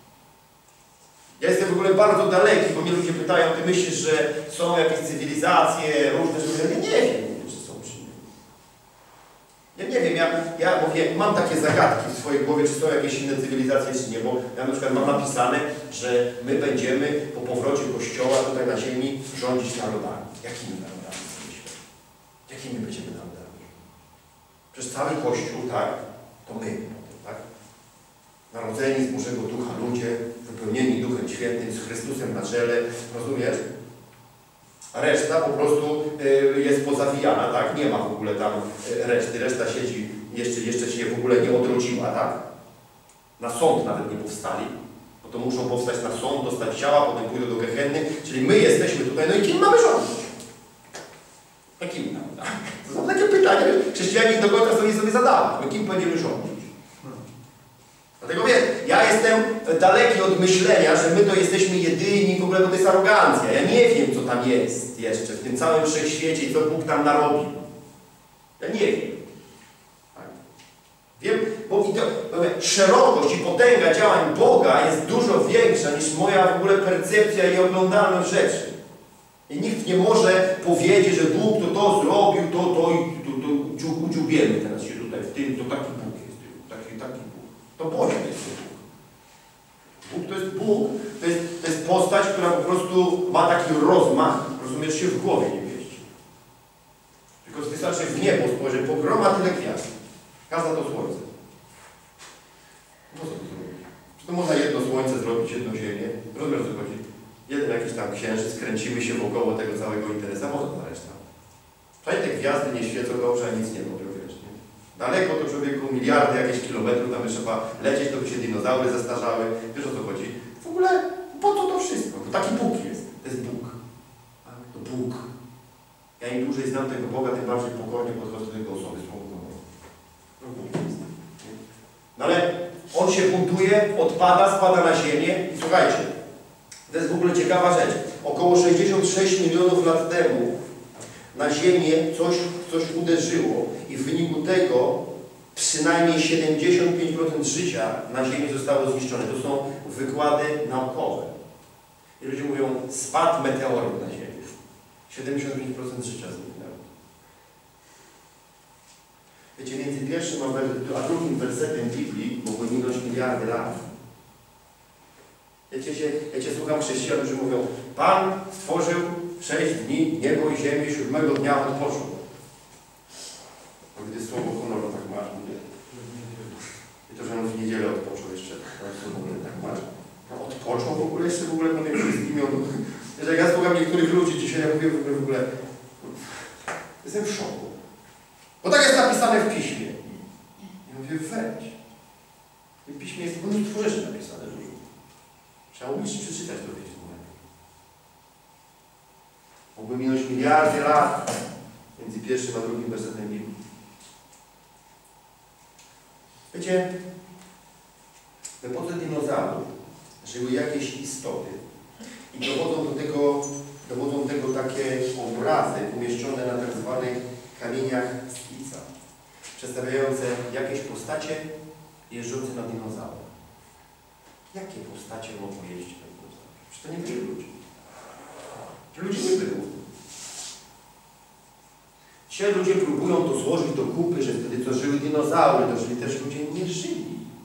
Ja jestem w ogóle bardzo daleki, bo mnie ludzie pytają, ty myślisz, że są jakieś cywilizacje, różne rzeczy. Ja nie wiem, czy są czy nie. Ja nie wiem, ja, ja mówię, mam takie zagadki w swojej głowie, czy są jakieś inne cywilizacje, czy nie, bo ja na przykład mam napisane, że my będziemy po powrocie Kościoła tutaj na ziemi rządzić narodami. Jakimi narodami jesteśmy? Jakimi będziemy narodami? Przez cały Kościół, tak, to my, tak? Narodzeni z Bożego Ducha ludzie, wypełnieni Duchem Świętym, z Chrystusem na czele, rozumiesz? A reszta po prostu y, jest pozawijana, tak? Nie ma w ogóle tam y, reszty. Reszta siedzi, jeszcze, jeszcze się w ogóle nie odrodziła, tak? Na sąd nawet nie powstali, bo to muszą powstać na sąd, dostać ciała, potem pójdą do Gehenny, czyli my jesteśmy tutaj, no i kim mamy rządzić? Jakim nam, tak? To są takie pytania, chrześcijanie do końca sobie sobie zadali, no kim będziemy rządzić? Dlatego wiem, ja jestem daleki od myślenia, że my to jesteśmy jedyni, w ogóle bo to jest arogancja. Ja nie wiem, co tam jest jeszcze w tym całym wszechświecie i co Bóg tam narobił. Ja nie wiem. Tak. Wiem, bo mówię, szerokość i potęga działań Boga jest dużo większa niż moja w ogóle percepcja i oglądalność rzeczy. I nikt nie może powiedzieć, że Bóg to to zrobił, to to i to, to udziubiemy teraz się tutaj w tym, to taki Bóg jest, taki, taki Bóg. To Boże jest Bóg. Bóg to jest Bóg, to jest, to jest postać, która po prostu ma taki rozmach, rozumiesz, się w głowie nie mieści. Tylko wystarczy w niebo spojrzeć, bo groma tyle gwiazd. Każda to słońce. Po co to zrobić? Czy to można jedno słońce zrobić, jedną ziemię? Rozumiesz, o co chodzi? Jeden jakiś tam księżyc, kręcimy się wokoło tego całego interesa, może ta reszta. Przynajmniej te gwiazdy nie świecą dobrze, a nic nie robią, wiesz, nie? Daleko to człowieku, miliardy jakieś kilometrów, tam by trzeba lecieć, to by się dinozaury zestarzały. Wiesz, o co chodzi? W ogóle, po co to wszystko? To taki Bóg jest. To jest Bóg. Tak? To Bóg. Ja im dłużej znam tego Boga, tym bardziej pokornie podchodzę do tego osoby. To Bóg jest. No ale on się buntuje, odpada, spada na ziemię i słuchajcie, to jest w ogóle ciekawa rzecz. Około sześćdziesiąt sześć milionów lat temu na ziemię coś, coś uderzyło i w wyniku tego przynajmniej siedemdziesiąt pięć procent życia na ziemi zostało zniszczone. To są wykłady naukowe. I ludzie mówią, spadł meteoryt na ziemię. siedemdziesiąt pięć procent życia zniknęło. Wiecie, między pierwszym a drugim wersetem Biblii mogły minąć miliardy lat. Wiecie, się, wiecie, słucham chrześcijan, którzy mówią, Pan stworzył w sześć dni niebo i ziemię, siódmego dnia odpoczął. Gdy słowo honoru tak masz, mówię. I to, że on w niedzielę odpoczął jeszcze. To w ogóle tak masz. No, odpoczął w ogóle jeszcze w ogóle po tym wszystkim. Jak ja słucham niektórych ludzi dzisiaj, ja mówię w ogóle, w ogóle jestem w szoku. Bo tak jest napisane w Piśmie. Ja mówię, weź. W Piśmie jest mnóstwo rzeczy napisane dużo. Trzeba umieć przeczytać to wiedzieć. Mogły minąć miliardy lat między pierwszym a drugim wersetem Biblii. Wiecie, w epoce dinozaurów żyły jakieś istoty i dowodzą do tego, dowodzą tego takie obrazy umieszczone na tak zwanych kamieniach z Giza, przedstawiające jakieś postacie jeżdżące na dinozaurach. Jakie postacie mogą jeździć na dinozaurach? Przecież to nie byli ludzie. Ludzi nie było. Dzisiaj ludzie próbują to złożyć do kupy, że wtedy co żyły dinozaury, to żyli też ludzie nie żyli.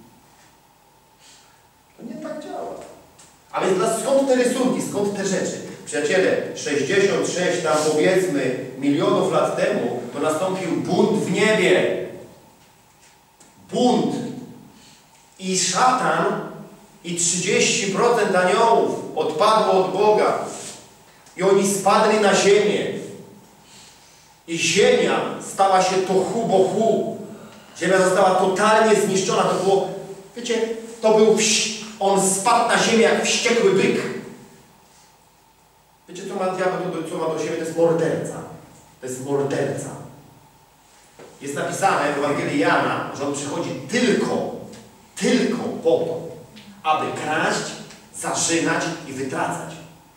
To nie tak działa. Ale skąd te rysunki, skąd te rzeczy? Przyjaciele, sześćdziesiąt sześć tam powiedzmy milionów lat temu to nastąpił bunt w niebie. Bunt. I szatan i trzydzieści procent aniołów odpadło od Boga. I oni spadli na ziemię. I ziemia stała się tohu bohu. Ziemia została totalnie zniszczona. To było, wiecie, to był wś... On spadł na ziemię jak wściekły byk. Wiecie, co ma diabeł, to, co ma do siebie? To jest morderca. To jest morderca. Jest napisane w Ewangelii Jana, że on przychodzi tylko, tylko po to, aby kraść, zarzynać i wytracać.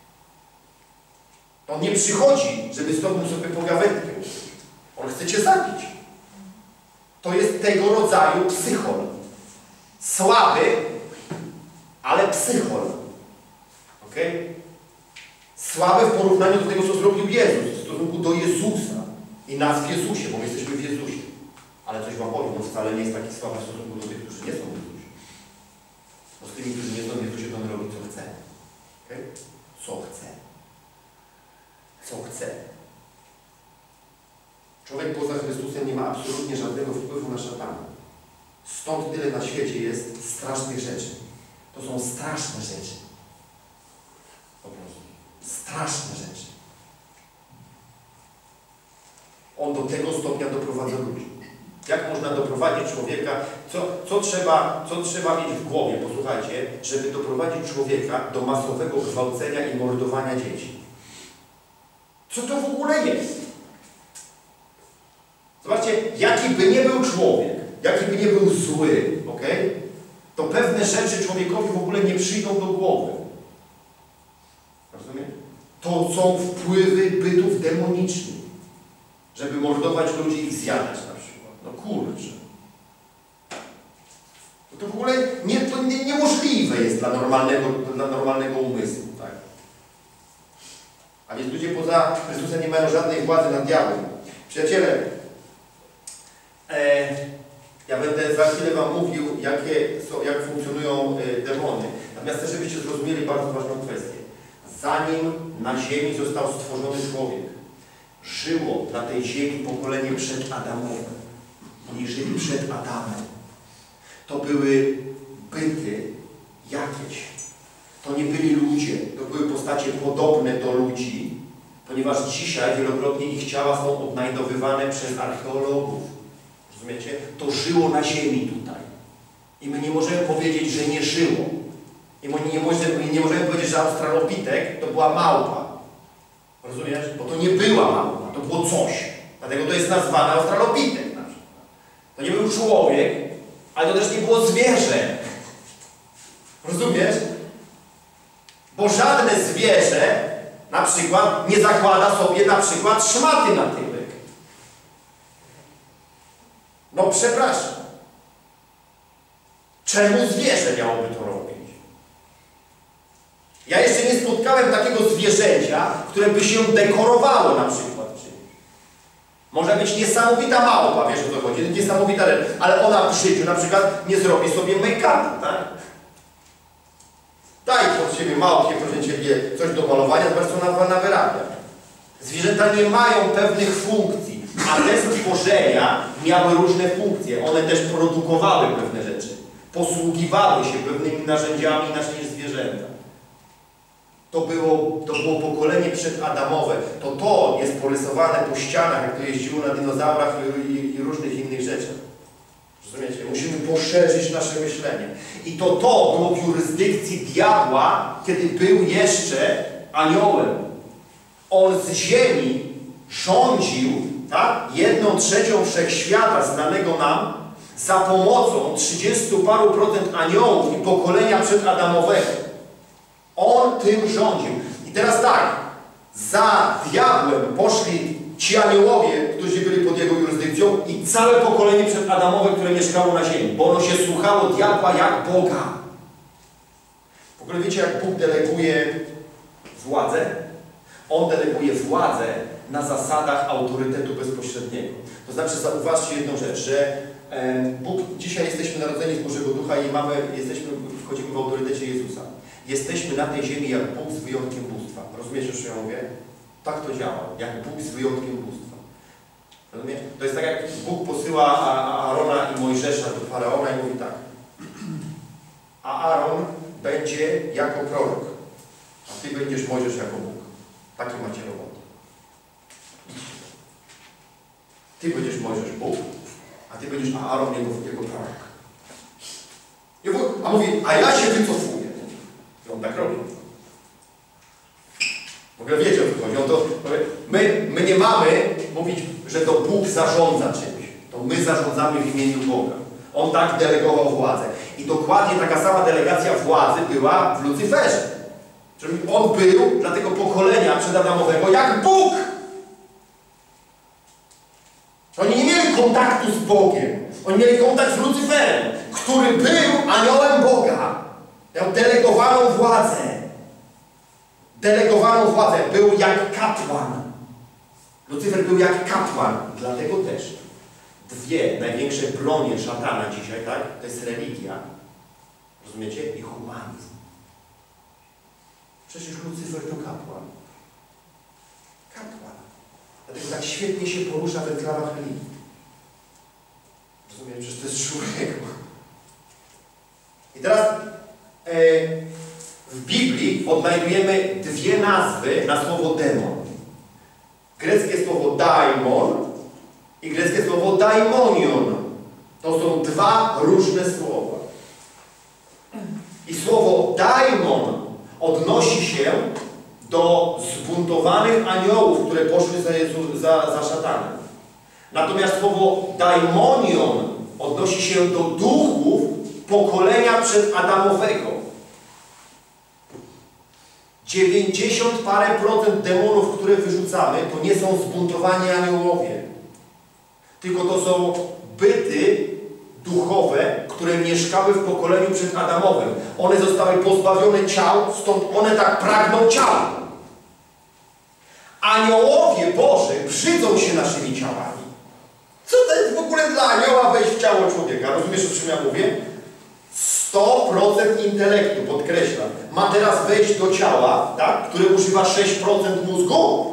On nie przychodzi, żeby z tobą sobie pogawędkę. On chce cię zabić. To jest tego rodzaju psychol. Słaby, ale psychol. Ok? Słaby w porównaniu do tego, co zrobił Jezus, w stosunku do Jezusa i nas w Jezusie, bo my jesteśmy w Jezusie. Ale coś wam powiem, on wcale nie jest taki słaby w stosunku do tych, którzy nie są w Jezusie. Bo z tymi, którzy nie są w Jezusie, to on robi, co chce. Ok? Co chce. Co chce. Człowiek poza Chrystusem nie ma absolutnie żadnego wpływu na szatana. Stąd tyle na świecie jest strasznych rzeczy. To są straszne rzeczy. Po prostu. Straszne rzeczy. On do tego stopnia doprowadza ludzi. Jak można doprowadzić człowieka, co, co, trzeba, co trzeba mieć w głowie, posłuchajcie, żeby doprowadzić człowieka do masowego gwałcenia i mordowania dzieci? Co to w ogóle jest? Zobaczcie, jaki by nie był człowiek, jaki by nie był zły, ok? To pewne rzeczy człowiekowi w ogóle nie przyjdą do głowy. Rozumiecie? To są wpływy bytów demonicznych, żeby mordować ludzi i ich zjadać na przykład. No kurczę. To w ogóle nie, to nie, niemożliwe jest dla normalnego, dla normalnego umysłu, tak? A więc ludzie poza Chrystusem nie mają żadnej władzy nad diabłem. Przyjaciele, e, ja będę za chwilę wam mówił, jakie są, jak funkcjonują e, demony. Natomiast chcę, żebyście zrozumieli bardzo ważną kwestię. Zanim na ziemi został stworzony człowiek, żyło na tej ziemi pokolenie przedadamowe. Oni żyli przed Adamem. To były byty jakieś. To nie byli ludzie. To były postacie podobne do ludzi, ponieważ dzisiaj wielokrotnie ich ciała są odnajdowywane przez archeologów. Rozumiecie? To żyło na ziemi tutaj. I my nie możemy powiedzieć, że nie żyło. I my nie możemy, nie możemy powiedzieć, że australopitek to była małpa. Rozumiesz? Bo to nie była małpa, to było coś. Dlatego to jest nazwane australopitek. To nie był człowiek, ale to też nie było zwierzę. Rozumiesz? Bo żadne zwierzę na przykład nie zakłada sobie na przykład szmaty na tyłek. No przepraszam. Czemu zwierzę miałoby to robić? Ja jeszcze nie spotkałem takiego zwierzęcia, które by się dekorowało na przykład czymś. Może być niesamowita małpa, wiesz o co chodzi, niesamowita, ale ona w życiu na przykład nie zrobi sobie make-upu, tak? Daj pod siebie małpie, proszę Ciebie, coś do malowania, zobacz co ona, ona wyrabia. Zwierzęta nie mają pewnych funkcji, a te stworzenia miały różne funkcje. One też produkowały pewne rzeczy. Posługiwały się pewnymi narzędziami inaczej niż zwierzęta. To było, to było pokolenie przedadamowe. To to jest porysowane po ścianach, jak to jeździło na dinozaurach i, i, i różnych innych rzeczach. Rozumiecie? Musimy poszerzyć nasze myślenie. I to to było w jurysdykcji diabła, kiedy był jeszcze aniołem. On z ziemi rządził, tak, jedną trzecią wszechświata znanego nam za pomocą trzydziestu paru procent aniołów i pokolenia przedadamowego. On tym rządził. I teraz tak, za diabłem poszli ci aniołowie, którzy byli pod jego jurysdykcją i całe pokolenie przedadamowe, które mieszkało na ziemi, bo ono się słuchało diabła jak Boga. W ogóle wiecie, jak Bóg deleguje władzę? On deleguje władzę na zasadach autorytetu bezpośredniego. To znaczy, zauważcie jedną rzecz, że e, Bóg, dzisiaj jesteśmy narodzeni z Bożego Ducha i mamy, jesteśmy, wchodzimy w autorytecie Jezusa. Jesteśmy na tej ziemi jak Bóg z wyjątkiem bóstwa. Rozumiecie, co ja mówię? Tak to działa, jak Bóg z wyjątkiem bóstwa. Rozumiecie? To jest tak, jak Bóg posyła Aarona i Mojżesza do Faraona i mówi tak. A Aaron będzie jako prorok, a Ty będziesz Mojżesz jako Bóg. Takie macie robotę. Ty będziesz Mojżesz Bóg, a ty będziesz Aaron, jego, jego prorok. A mówi, a ja się wycofuję. I on tak robi. W ogóle wiecie, o co chodzi. On to, my, my nie mamy mówić, że to Bóg zarządza czymś. To my zarządzamy w imieniu Boga. On tak delegował władzę. I dokładnie taka sama delegacja władzy była w Lucyferze. Czyli on był dla tego pokolenia przedadamowego jak Bóg. Oni nie mieli kontaktu z Bogiem. Oni mieli kontakt z Lucyferem, który był aniołem Boga. Miał delegowaną władzę. Delegowaną władzę. Był jak kapłan. Lucyfer był jak kapłan. Dlatego też dwie największe bronie szatana dzisiaj, tak? To jest religia. Rozumiecie? I humanizm. Przecież Lucyfer to kapłan. Kapłan. Dlatego tak świetnie się porusza w enklawach religii. Rozumiecie? Przecież to jest człowiek. I teraz e, w Biblii odnajdujemy dwie nazwy na słowo demon. Greckie słowo daimon i greckie słowo daimonion. To są dwa różne słowa. I słowo daimon odnosi się do zbuntowanych aniołów, które poszły za, Jezu, za, za szatanem. Natomiast słowo daimonion odnosi się do duchów pokolenia przedadamowego. dziewięćdziesiąt parę procent demonów, które wyrzucamy, to nie są zbuntowani aniołowie. Tylko to są byty duchowe, które mieszkały w pokoleniu przedadamowym. One zostały pozbawione ciał, stąd one tak pragną ciała. Aniołowie Boży brzydzą się naszymi ciałami. Co to jest w ogóle dla anioła wejść w ciało człowieka? Rozumiesz, o czym ja mówię? sto procent intelektu, podkreślam. Ma teraz wejść do ciała, tak, które używa sześć procent mózgu.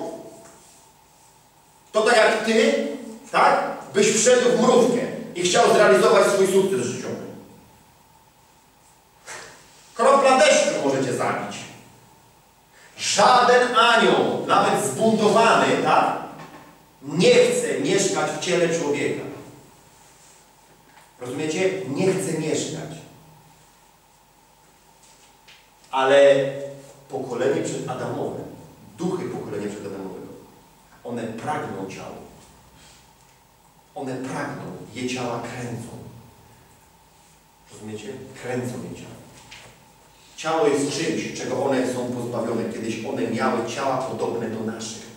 To tak jak ty, tak, byś wszedł w mrówkę i chciał zrealizować swój sukces życiowy. Kropla deszczu możecie zabić. Żaden anioł, nawet zbuntowany, tak, nie chce mieszkać w ciele człowieka. Rozumiecie? Nie chce mieszkać. Ale pokolenie przedadamowe, duchy pokolenia przedadamowego, one pragną ciała. One pragną, je ciała kręcą. Rozumiecie? Kręcą je ciała. Ciało jest czymś, czego one są pozbawione. Kiedyś one miały ciała podobne do naszych.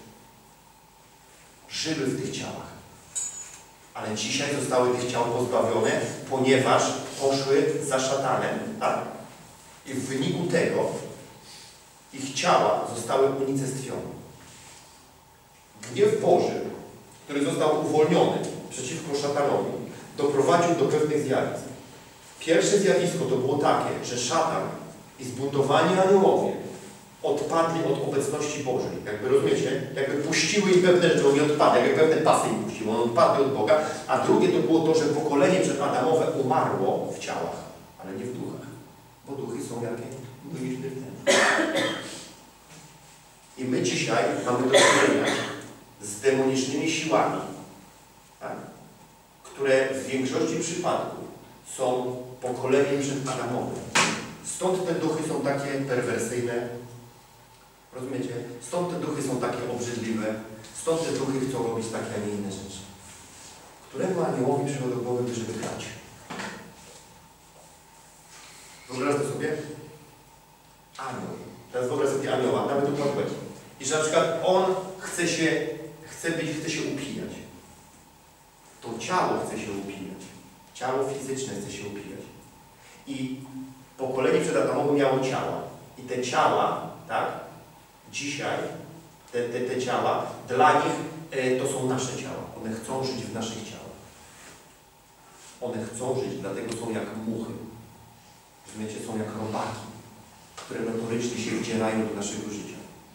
Żyły w tych ciałach. Ale dzisiaj zostały tych ciał pozbawione, ponieważ poszły za szatanem, tak? I w wyniku tego ich ciała zostały unicestwione. Gniew Boży, który został uwolniony przeciwko szatanowi, doprowadził do pewnych zjawisk. Pierwsze zjawisko to było takie, że szatan i zbuntowani aniołowie odpadli od obecności Bożej. Jakby rozumiecie? Jakby puściły im pewne rzeczy, nie odpadły, jakby pewne pasy im puściły, one odpadły od Boga. A drugie to było to, że pokolenie przedadamowe umarło w ciałach, ale nie w duchach. Bo duchy są jakie? Nieśmiertelne. I my dzisiaj mamy do czynienia z demonicznymi siłami, tak? Które w większości przypadków są pokoleniem przedadamowym. Stąd te duchy są takie perwersyjne. Rozumiecie? Stąd te duchy są takie obrzydliwe. Stąd te duchy chcą robić takie, a nie inne rzeczy. Któremu aniołowi przyszło do głowy, żeby grać? Wyobraźcie sobie? Anioł. Teraz wyobraź sobie anioła, nawet układłeś. I że na przykład on chce się, chce być, chce się upijać. To ciało chce się upijać. Ciało fizyczne chce się upijać. I pokolenie przedadamowe miało ciała. I te ciała, tak, dzisiaj, te, te, te ciała, dla nich e, to są nasze ciała. One chcą żyć w naszych ciałach. One chcą żyć, dlatego są jak muchy. Rozumiecie, są jak robaki, które notorycznie się wdzierają do naszego życia.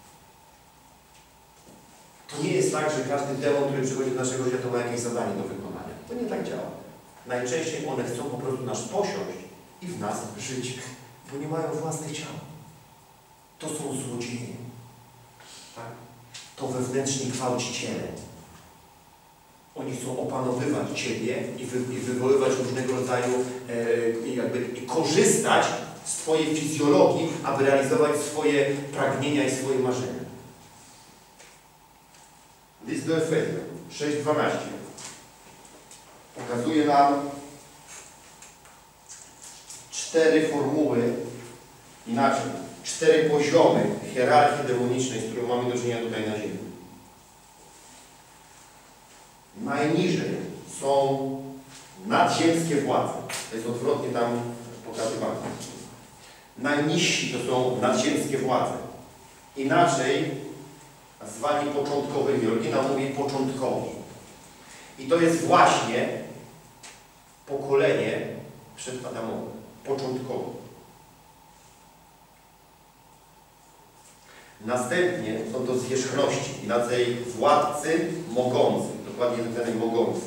To nie jest tak, że każdy demon, który przychodzi do naszego życia, to ma jakieś zadanie do wykonania. To nie tak działa. Najczęściej one chcą po prostu nas posiąść i w nas żyć, bo nie mają własnych ciał. To są złodzieje. Tak? To wewnętrzni gwałciciele. Oni chcą opanowywać Ciebie i, wy, i wywoływać różnego rodzaju, e, jakby i korzystać z Twojej fizjologii, aby realizować swoje pragnienia i swoje marzenia. List do Efezjan sześć dwanaście pokazuje nam cztery formuły, inaczej, cztery poziomy hierarchii demonicznej, z którą mamy do czynienia tutaj na ziemi. Najniżej są nadziemskie władze. To jest odwrotnie tam pokazywane. Najniżsi to są nadziemskie władze. Inaczej zwani początkowymi. Oryginał mówi początkowi. I to jest właśnie pokolenie przedadamowe. Początkowe. Następnie są to zwierzchności. Inaczej władcy mogący. Dokładnie ten mogący.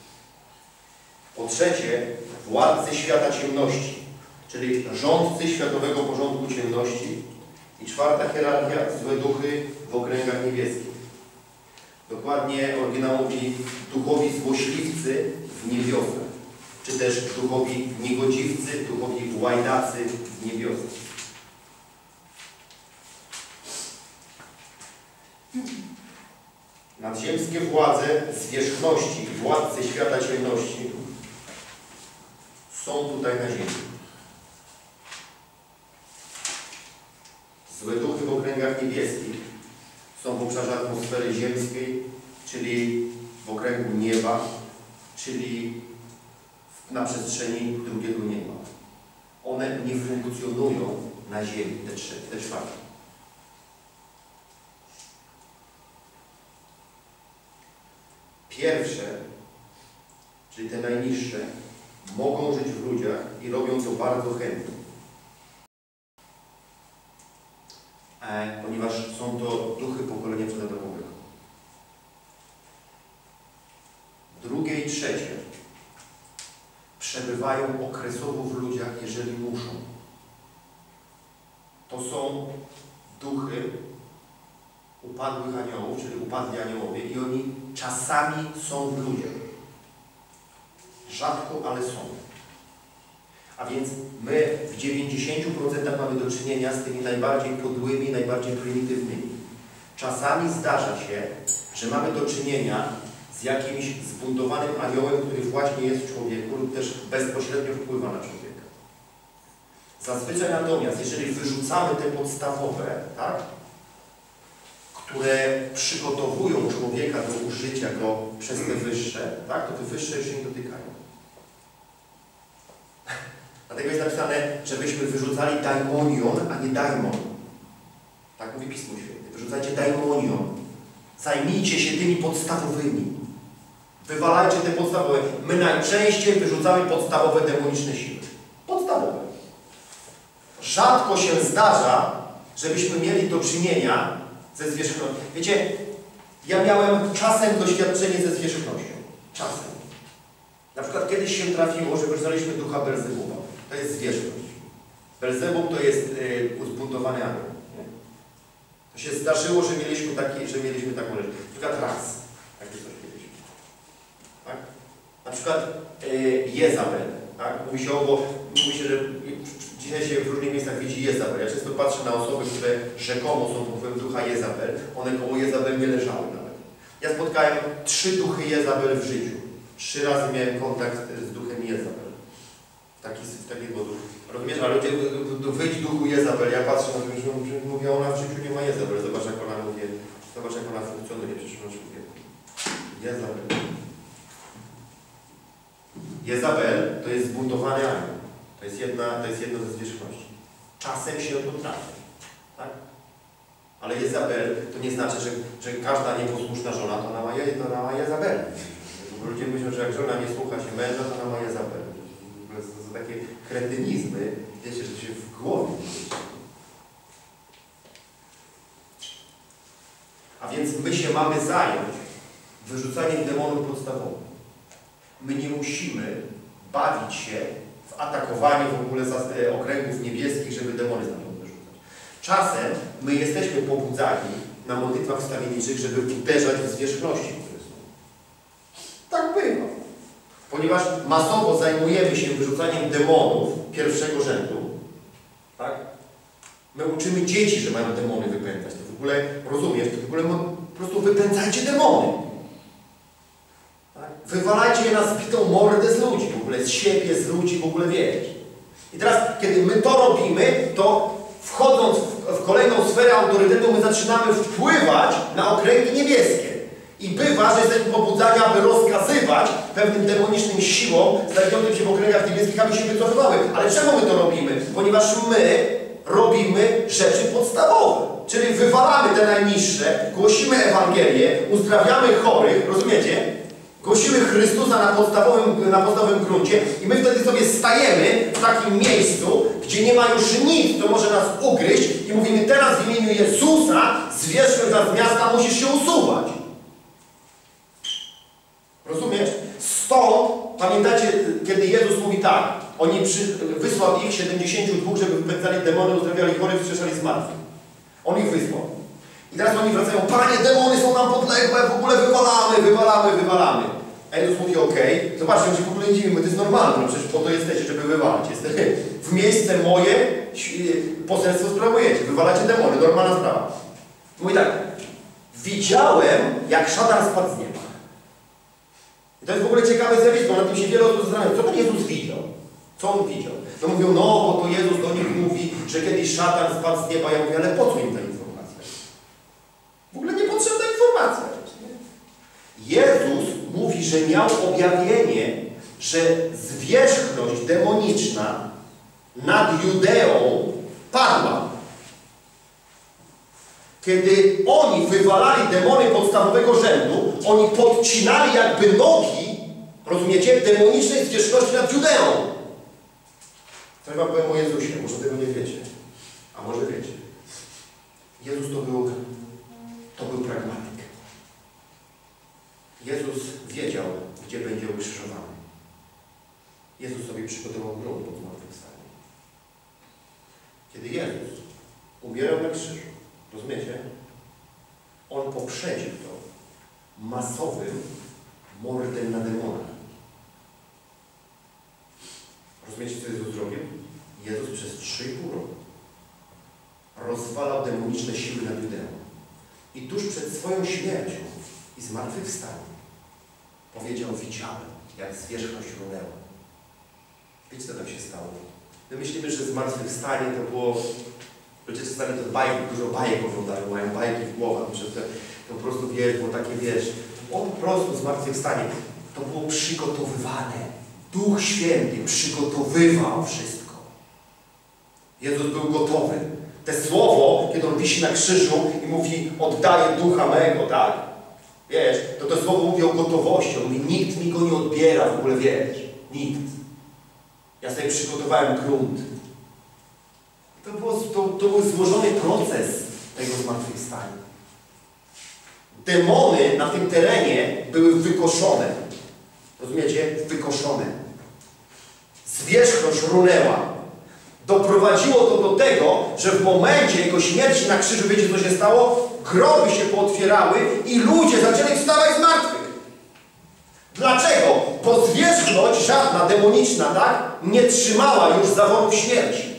Po trzecie, władcy świata ciemności, czyli rządcy światowego porządku ciemności. I czwarta hierarchia, złe duchy w okręgach niebieskich. Dokładnie oryginał mówi duchowi złośliwcy w niebiosach, czy też duchowi niegodziwcy, duchowi łajdacy w niebiosach. Nadziemskie władze zwierzchności i władcy świata ciemności są tutaj na ziemi. Złe duchy w okręgach niebieskich są w obszarze atmosfery ziemskiej, czyli w okręgu nieba, czyli na przestrzeni drugiego nieba. One nie funkcjonują na ziemi, te trzy, te czwarte. Pierwsze, czyli te najniższe, mogą żyć w ludziach i robią to bardzo chętnie. E, ponieważ są to duchy pokolenia przedadamowego. Drugie i trzecie przebywają okresowo w ludziach, jeżeli muszą. To są duchy upadłych aniołów, czyli upadli aniołowie i oni czasami są w ludziach. Rzadko, ale są. A więc my w dziewięćdziesięciu procentach mamy do czynienia z tymi najbardziej podłymi, najbardziej prymitywnymi. Czasami zdarza się, że mamy do czynienia z jakimś zbuntowanym aniołem, który właśnie jest w człowieku lub też bezpośrednio wpływa na człowieka. Zazwyczaj natomiast, jeżeli wyrzucamy te podstawowe, tak, które przygotowują człowieka do użycia go przez te wyższe, tak, to te wyższe już się nie dotykają. Dlatego jest napisane, żebyśmy wyrzucali daimonion, a nie daimon. Tak mówi Pismo Święte. Wyrzucajcie daimonion. Zajmijcie się tymi podstawowymi. Wywalajcie te podstawowe. My najczęściej wyrzucamy podstawowe demoniczne siły. Podstawowe. Rzadko się zdarza, żebyśmy mieli do czynienia ze zwierzchnością. Wiecie, ja miałem czasem doświadczenie ze zwierzchnością. Czasem. Na przykład kiedyś się trafiło, że wyznaliśmy ducha Belzebuba. To jest zwierzchność. Belzebub to jest yy, uzbuntowany anioł. To się zdarzyło, że mieliśmy, taki, że mieliśmy taką rzecz. Na przykład raz. Takie coś kiedyś. Tak? Na przykład yy, Jezabel. Tak? Mówi się o, bo mówi się, że dzisiaj się w różnych miejscach widzi Jezabel. Ja często patrzę na osoby, które rzekomo są wpływem ducha Jezabel. One koło Jezabel nie leżały nawet. Ja spotkałem trzy duchy Jezabel w życiu. Trzy razy miałem kontakt z duchem Jezabel. Taki, w takiego duchu. Rozumiesz, ale ludzie, wyjdź duchu Jezabel, ja patrzę na to, że mówię, ona w życiu nie ma Jezabel. Zobacz, jak ona mówi, zobacz, jak ona funkcjonuje w przyszłym człowieku. Jezabel. Jezabel to jest zbuntowany anioł. To jest jedna, to jest jedno ze zwierzchności. Czasem się to trafi. Tak? Ale Jezabel to nie znaczy, że, że każda nieposłuszna żona to ona ma, to ona ma Jezabel. Ludzie myślą, że jak żona nie słucha się męża, to ona ma Jezabel. To są takie kretynizmy, wiecie, że się w głowie. A więc my się mamy zająć wyrzucaniem demonów podstawowych. My nie musimy bawić się w atakowanie w ogóle okręgów niebieskich, żeby demony stamtąd wyrzucać. Czasem my jesteśmy pobudzani na modlitwach wstawienniczych, żeby uderzać w zwierzchności, które są. ponieważ masowo zajmujemy się wyrzucaniem demonów pierwszego rzędu, tak? My uczymy dzieci, że mają demony wypędzać. To w ogóle, rozumiesz, to w ogóle po prostu wypędzajcie demony. Tak? Wywalajcie je na zbitą mordę z ludzi, w ogóle z siebie, z ludzi, w ogóle wiesz. I teraz, kiedy my to robimy, to wchodząc w, w kolejną sferę autorytetu, my zaczynamy wpływać na okręgi niebieskie. I bywa, że jesteśmy pobudzani, aby rozkazywać pewnym demonicznym siłom znajdującym się w okręgach niebieskich, aby się wycofywały. Ale czemu my to robimy? Ponieważ my robimy rzeczy podstawowe. Czyli wywalamy te najniższe, głosimy Ewangelię, uzdrawiamy chorych, rozumiecie? Głosimy Chrystusa na podstawowym, na podstawowym gruncie i my wtedy sobie stajemy w takim miejscu, gdzie nie ma już nic, co może nas ugryźć i mówimy teraz w imieniu Jezusa zwierzchność z miasta musisz się usuwać. Rozumiesz? Stąd, pamiętacie, kiedy Jezus mówi tak, oni przy, wysłał ich siedemdziesięciu dwóch, żeby wypędzali demony, uzdrawiali chorych, wskrzeszali zmartwych. On ich wysłał. I teraz oni wracają, Panie, demony są nam podległe, w ogóle wywalamy, wywalamy, wywalamy. A Jezus mówi, okej, okay, zobaczcie, my się w ogóle nie dziwimy, to jest normalne, no przecież po to jesteście, żeby wywalać. Jesteście, w miejsce moje poselstwo sprawujecie, wywalacie demony, normalna sprawa. Mówi tak, widziałem, jak szatan spadł z nieba. I to jest w ogóle ciekawe zjawisko, na tym się wiele osób zastanawia, co ten Jezus widział? Co on widział? To mówią, no, bo to Jezus do nich mówi, że kiedyś szatan spadł z nieba. Ja mówię, ale po co im ta informacja? W ogóle niepotrzebna informacja. Jezus mówi, że miał objawienie, że zwierzchność demoniczna nad Judeą padła. Kiedy oni wywalali demony podstawowego rzędu, oni podcinali jakby nogi, rozumiecie, demonicznej zwierzchności nad Judeą. Coś wam powiem o Jezusie, może tego nie wiecie. A może wiecie. Jezus to był, to był pragmatyk. Jezus wiedział, gdzie będzie ukrzyżowany. Jezus sobie przygotował grunt pod zmartwychwstanie. Kiedy Jezus umierał na krzyżu, rozumiecie? On poprzedził to masowym mordem na demonach. Rozumiecie, co Jezus zrobił? Jezus przez trzy i pół roku rozwalał demoniczne siły nad Judeą. I tuż przed swoją śmiercią i zmartwychwstaniem powiedział, widziałem, jak zwierzchność runęła. Wiecie, co tam się stało? My myślimy, że zmartwychwstanie to było... Ludzie czasami to bajki, dużo bajek oglądają, mają bajki w głowach, że to, to po prostu, wiesz, było takie, wiesz, on po prostu zmartwychwstanie. To było przygotowywane. Duch Święty przygotowywał wszystko. Jezus był gotowy. Te słowo, kiedy On wisi na krzyżu i mówi, oddaję ducha mego, tak? Wiesz, to to słowo mówi o gotowości. On mówi, nikt mi go nie odbiera, w ogóle wiesz. Nikt. Ja sobie przygotowałem grunt. To, było, to, to był złożony proces tego zmartwychwstania. Demony na tym terenie były wykoszone. Rozumiecie? Wykoszone. Zwierzchność runęła. Doprowadziło to do tego, że w momencie Jego śmierci na krzyżu, wiecie co się stało? Groby się pootwierały i ludzie zaczęli wstawać z martwych. Dlaczego? Bo zwierzchność żadna, demoniczna, tak? Nie trzymała już zawodów śmierci.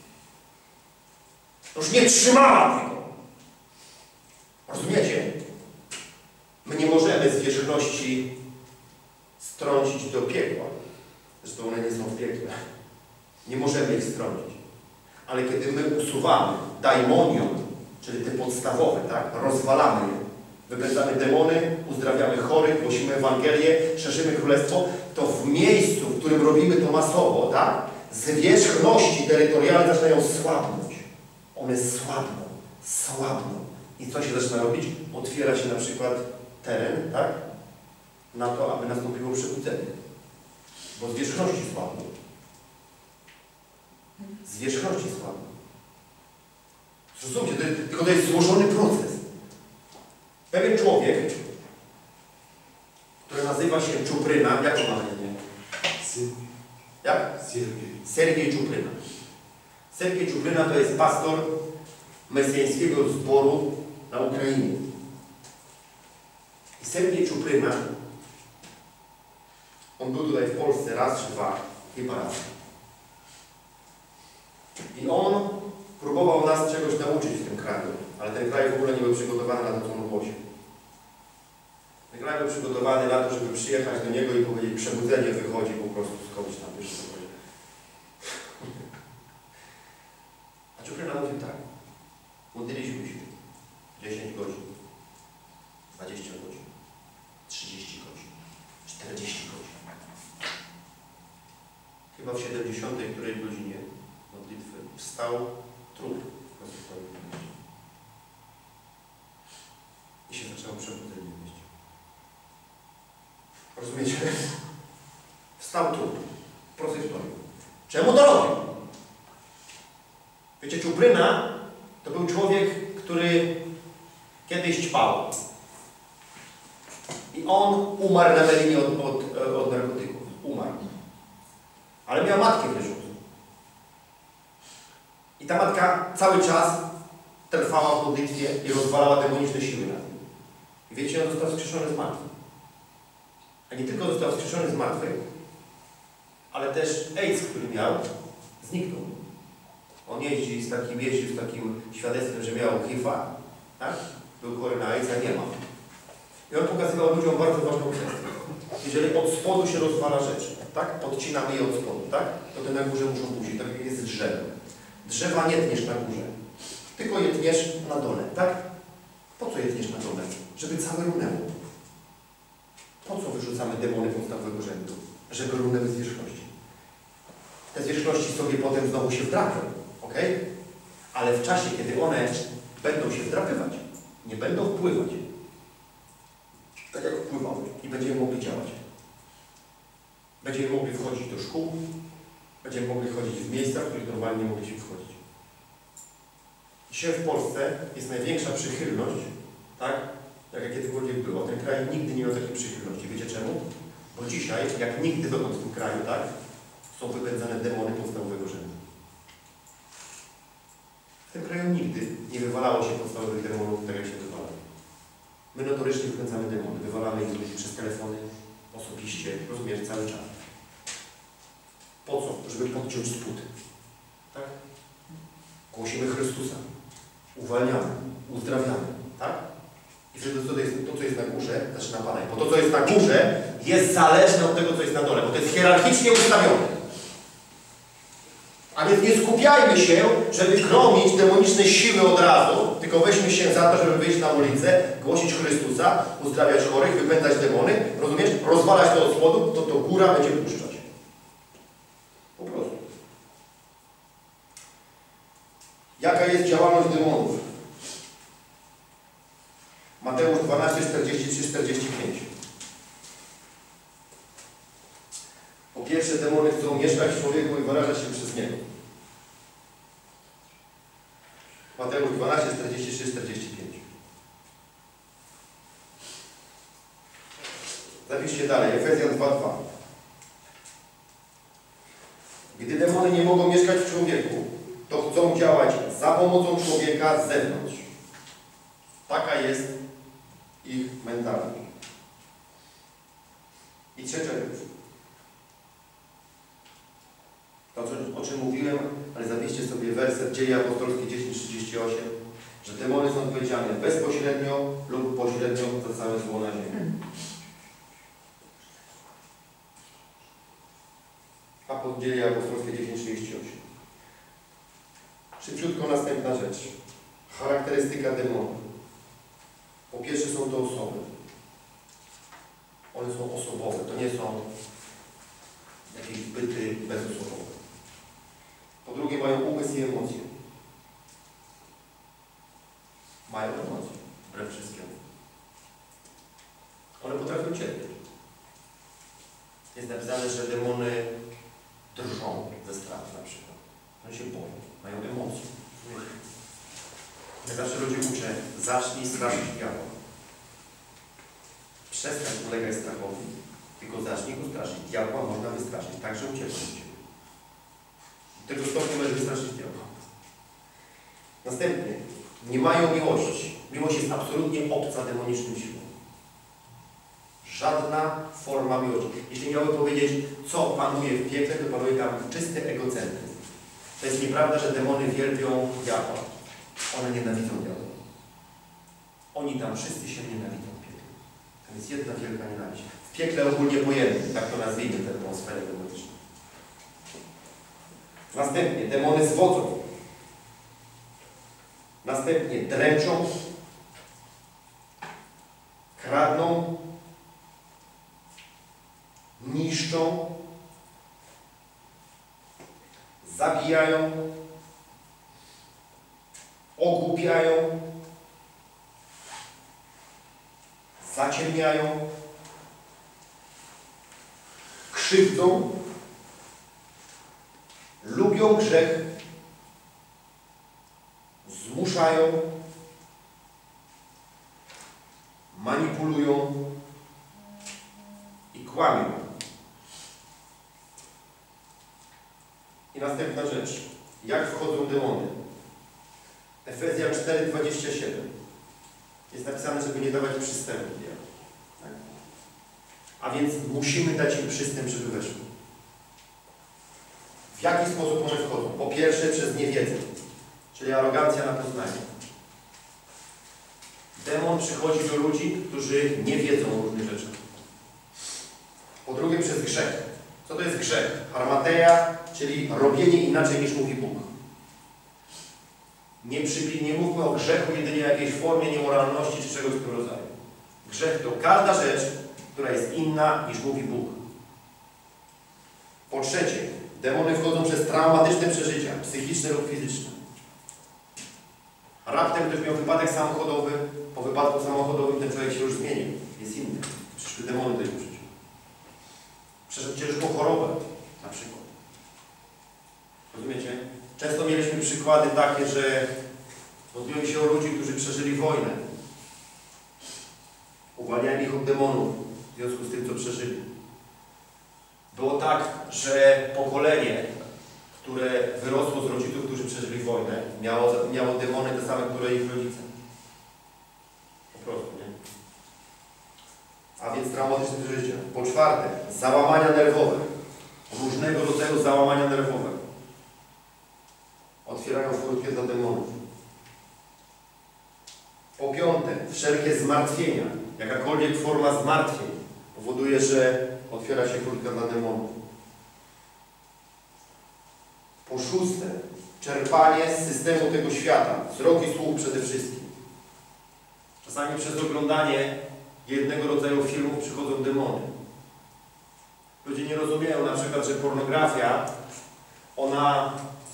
Już nie trzymała tego. Rozumiecie? My nie możemy zwierzchności strącić do piekła. Zresztą one nie są w piekle. Nie możemy ich strącić. Ale kiedy my usuwamy daimonion, czyli te podstawowe, tak? Rozwalamy je, wypędzamy demony, uzdrawiamy chorych, głosimy Ewangelię, szerzymy Królestwo, to w miejscu, w którym robimy to masowo, tak? Zwierzchności terytorialne zaczynają słabnąć. One słabną, słabną. I co się zaczyna robić? Otwiera się na przykład teren, tak? Na to, aby nastąpiło przebudzenie. Bo zwierzchności słabną. Zwierzchności słabną. Zrozumcie, to jest, tylko to jest złożony proces. Pewien człowiek, który nazywa się Czupryna, jak on ma na imię? Jak? Sergiej. Sergiej Czupryna. Sergiej Czupryna to jest pastor mesjańskiego zboru na Ukrainie. I Sergiej Czupryna, On był tutaj w Polsce raz czy dwa, chyba raz. I on próbował nas czegoś nauczyć w tym kraju, ale ten kraj w ogóle nie był przygotowany na to, co on głosi. Ten kraj był przygotowany na to, żeby przyjechać do niego i powiedzieć, przebudzenie wychodzi po prostu skądś tam, wiesz co chodzi. A Czupryna mówił tak, modliliśmy się dziesięć godzin, dwadzieścia godzin, trzydzieści godzin, czterdzieści godzin. Chyba w siedemdziesiątej której godzinie modlitwy wstał trup i się zaczęło przebudzenie wieść. Rozumiecie? Wstał trup. Prosta historia. Czemu to robił? Wiecie, Czupryna to był człowiek, który kiedyś ćpał. I on umarł na melinie od, od, od narkotyków. Umarł. Ale miał matkę w Ryżu. I ta matka cały czas trwała w modlitwie i rozwalała demoniczne siły na tym. I wiecie, on został wskrzeszony z martwych. A nie tylko został wskrzeszony z martwych, ale też AIDS, który miał, zniknął. On jeździ z takim, jeździł z takim świadectwem, że miał H I V-a, tak? Był chory na AIDS, a nie ma. I on pokazywał ludziom bardzo ważną kwestię. Jeżeli od spodu się rozwala rzecz, tak? Podcinamy je od spodu, tak? To te na górze muszą budzić, tak jak jest z drzewem. Drzewa nie tniesz na górze, tylko je tniesz na dole, tak? Po co je tniesz na dole? Żeby całe runęło. Po co wyrzucamy demony podstawowego rzędu? Żeby runęły zwierzchności. Te zwierzchności sobie potem znowu się wdrapią, ok? Ale w czasie, kiedy one będą się wdrapywać, nie będą wpływać, tak jak wpływały, i będziemy mogli działać. Będziemy mogli wchodzić do szkół, będziemy mogli chodzić w miejsca, w których normalnie nie mogliśmy wchodzić. Dzisiaj w Polsce jest największa przychylność, tak? Jak kiedykolwiek było. Ten kraj nigdy nie miał takiej przychylności. Wiecie czemu? Bo dzisiaj, jak nigdy dotąd w tym kraju, tak? Są wypędzane demony podstawowego rzędu. W tym kraju nigdy nie wywalało się podstawowych demonów tak, jak się wywala. My notorycznie wypędzamy demony. Wywalamy ich ludzi przez telefony, osobiście, rozumiesz, cały czas. Po co? Żeby podciąć spód. Tak? Głosimy Chrystusa. Uwalniamy. Uzdrawiamy. Tak? I wtedy to, jest, to, co jest na górze, zaczyna padać. Bo to, co jest na górze, jest zależne od tego, co jest na dole. Bo to jest hierarchicznie ustawione. A więc nie skupiajmy się, żeby gromić demoniczne siły od razu, tylko weźmy się za to, żeby wyjść na ulicę, głosić Chrystusa, uzdrawiać chorych, wypędzać demony, rozumiesz? Rozwalać to od spodu, to to góra będzie puszczać. Po prostu. Jaka jest działalność demonów? Mateusz dwanaście, czterdzieści trzy, czterdzieści pięć. Po pierwsze, demony chcą mieszkać w człowieku i wyrażać się przez niego. Mateusz dwanaście, czterdzieści trzy, czterdzieści pięć. Zapiszcie dalej, Efezjan dwa, dwa. Gdy demony nie mogą mieszkać w człowieku, to chcą działać za pomocą człowieka z zewnątrz. Taka jest ich mentalność. I trzecia rzecz. To, o czym mówiłem, ale zapiszcie sobie werset Dzieje Apostolskie dziesięć, trzydzieści osiem, że demony są odpowiedzialne bezpośrednio lub pośrednio za całe zło na ziemi. A pod Dzieje Apostolskie dziesięć, trzydzieści osiem. Szybciutko następna rzecz. Charakterystyka demonów. Po pierwsze są to osoby. One są osobowe, to nie są jakieś byty bezosobowe. Po drugie mają umysł i emocje. Mają emocje, wbrew wszystkiemu. One potrafią cierpieć. Jest napisane, że demony drżą ze strachu na przykład. One się boją, mają emocje. Ja zawsze ludzi uczę, zacznij straszyć diabła. Przestań ulegać strachowi, tylko zacznij go straszyć. Diabła można wystraszyć, tak, że ucieknie od ciebie. Tego stopnia możesz wystraszyć diabła. Następnie, nie mają miłości. Miłość jest absolutnie obca demonicznym siłom. Żadna forma miłości. Jeśli miałbym powiedzieć, co panuje w piekle, to panuje tam czysty egocentryzm. To jest nieprawda, że demony wielbią diabła. One nienawidzą diabła. Oni tam wszyscy się nienawidzą w piekle. To jest jedna wielka nienawiść. W piekle ogólnie pojęty, tak to nazwijmy tę atmosferę demoniczną. Następnie demony zwodzą. Następnie dręczą, kradną, niszczą, zabijają, ogłupiają, zaciemniają, krzywdzą, lubią grzech, zmuszają, manipulują i kłamią. I następna rzecz. Jak wchodzą demony? Efezjan cztery, dwadzieścia siedem. Jest napisane, żeby nie dawać przystępu. Tak? A więc musimy dać im przystęp, żeby weszły. W jaki sposób one wchodzą? Po pierwsze przez niewiedzę, czyli arogancja na poznanie. Demon przychodzi do ludzi, którzy nie wiedzą o różnych rzeczach. Po drugie przez grzech. Co to jest grzech? Harmateia, czyli robienie inaczej niż mówi Bóg. Nie, przypi- nie mówmy o grzechu jedynie jakiejś formie niemoralności czy czegoś w tym rodzaju. Grzech to każda rzecz, która jest inna niż mówi Bóg. Po trzecie, demony wchodzą przez traumatyczne przeżycia, psychiczne lub fizyczne. Raptem ktoś miał wypadek samochodowy, po wypadku samochodowym ten człowiek się już zmienił. Jest inny. Przyszły demony do jego życia. Przeszedł ciężką chorobę, na przykład. Rozumiecie? Często mieliśmy przykłady takie, że modliłem się o ludzi, którzy przeżyli wojnę. Uwalniałem ich od demonów w związku z tym, co przeżyli. Było tak, że pokolenie, które wyrosło z rodziców, którzy przeżyli wojnę, miało, miało demony te same, które ich rodzice. Po prostu, nie? A więc traumatyczne przeżycia. Po czwarte, załamania nerwowe. Różnego rodzaju załamania nerwowe. Otwierają furtkę dla demonów. Po piąte, wszelkie zmartwienia. Jakakolwiek forma zmartwień powoduje, że otwiera się furtka dla demonów. Po szóste, czerpanie z systemu tego świata. Wzrok i słuch przede wszystkim. Czasami przez oglądanie jednego rodzaju filmów przychodzą demony. Ludzie nie rozumieją na przykład, że pornografia, ona...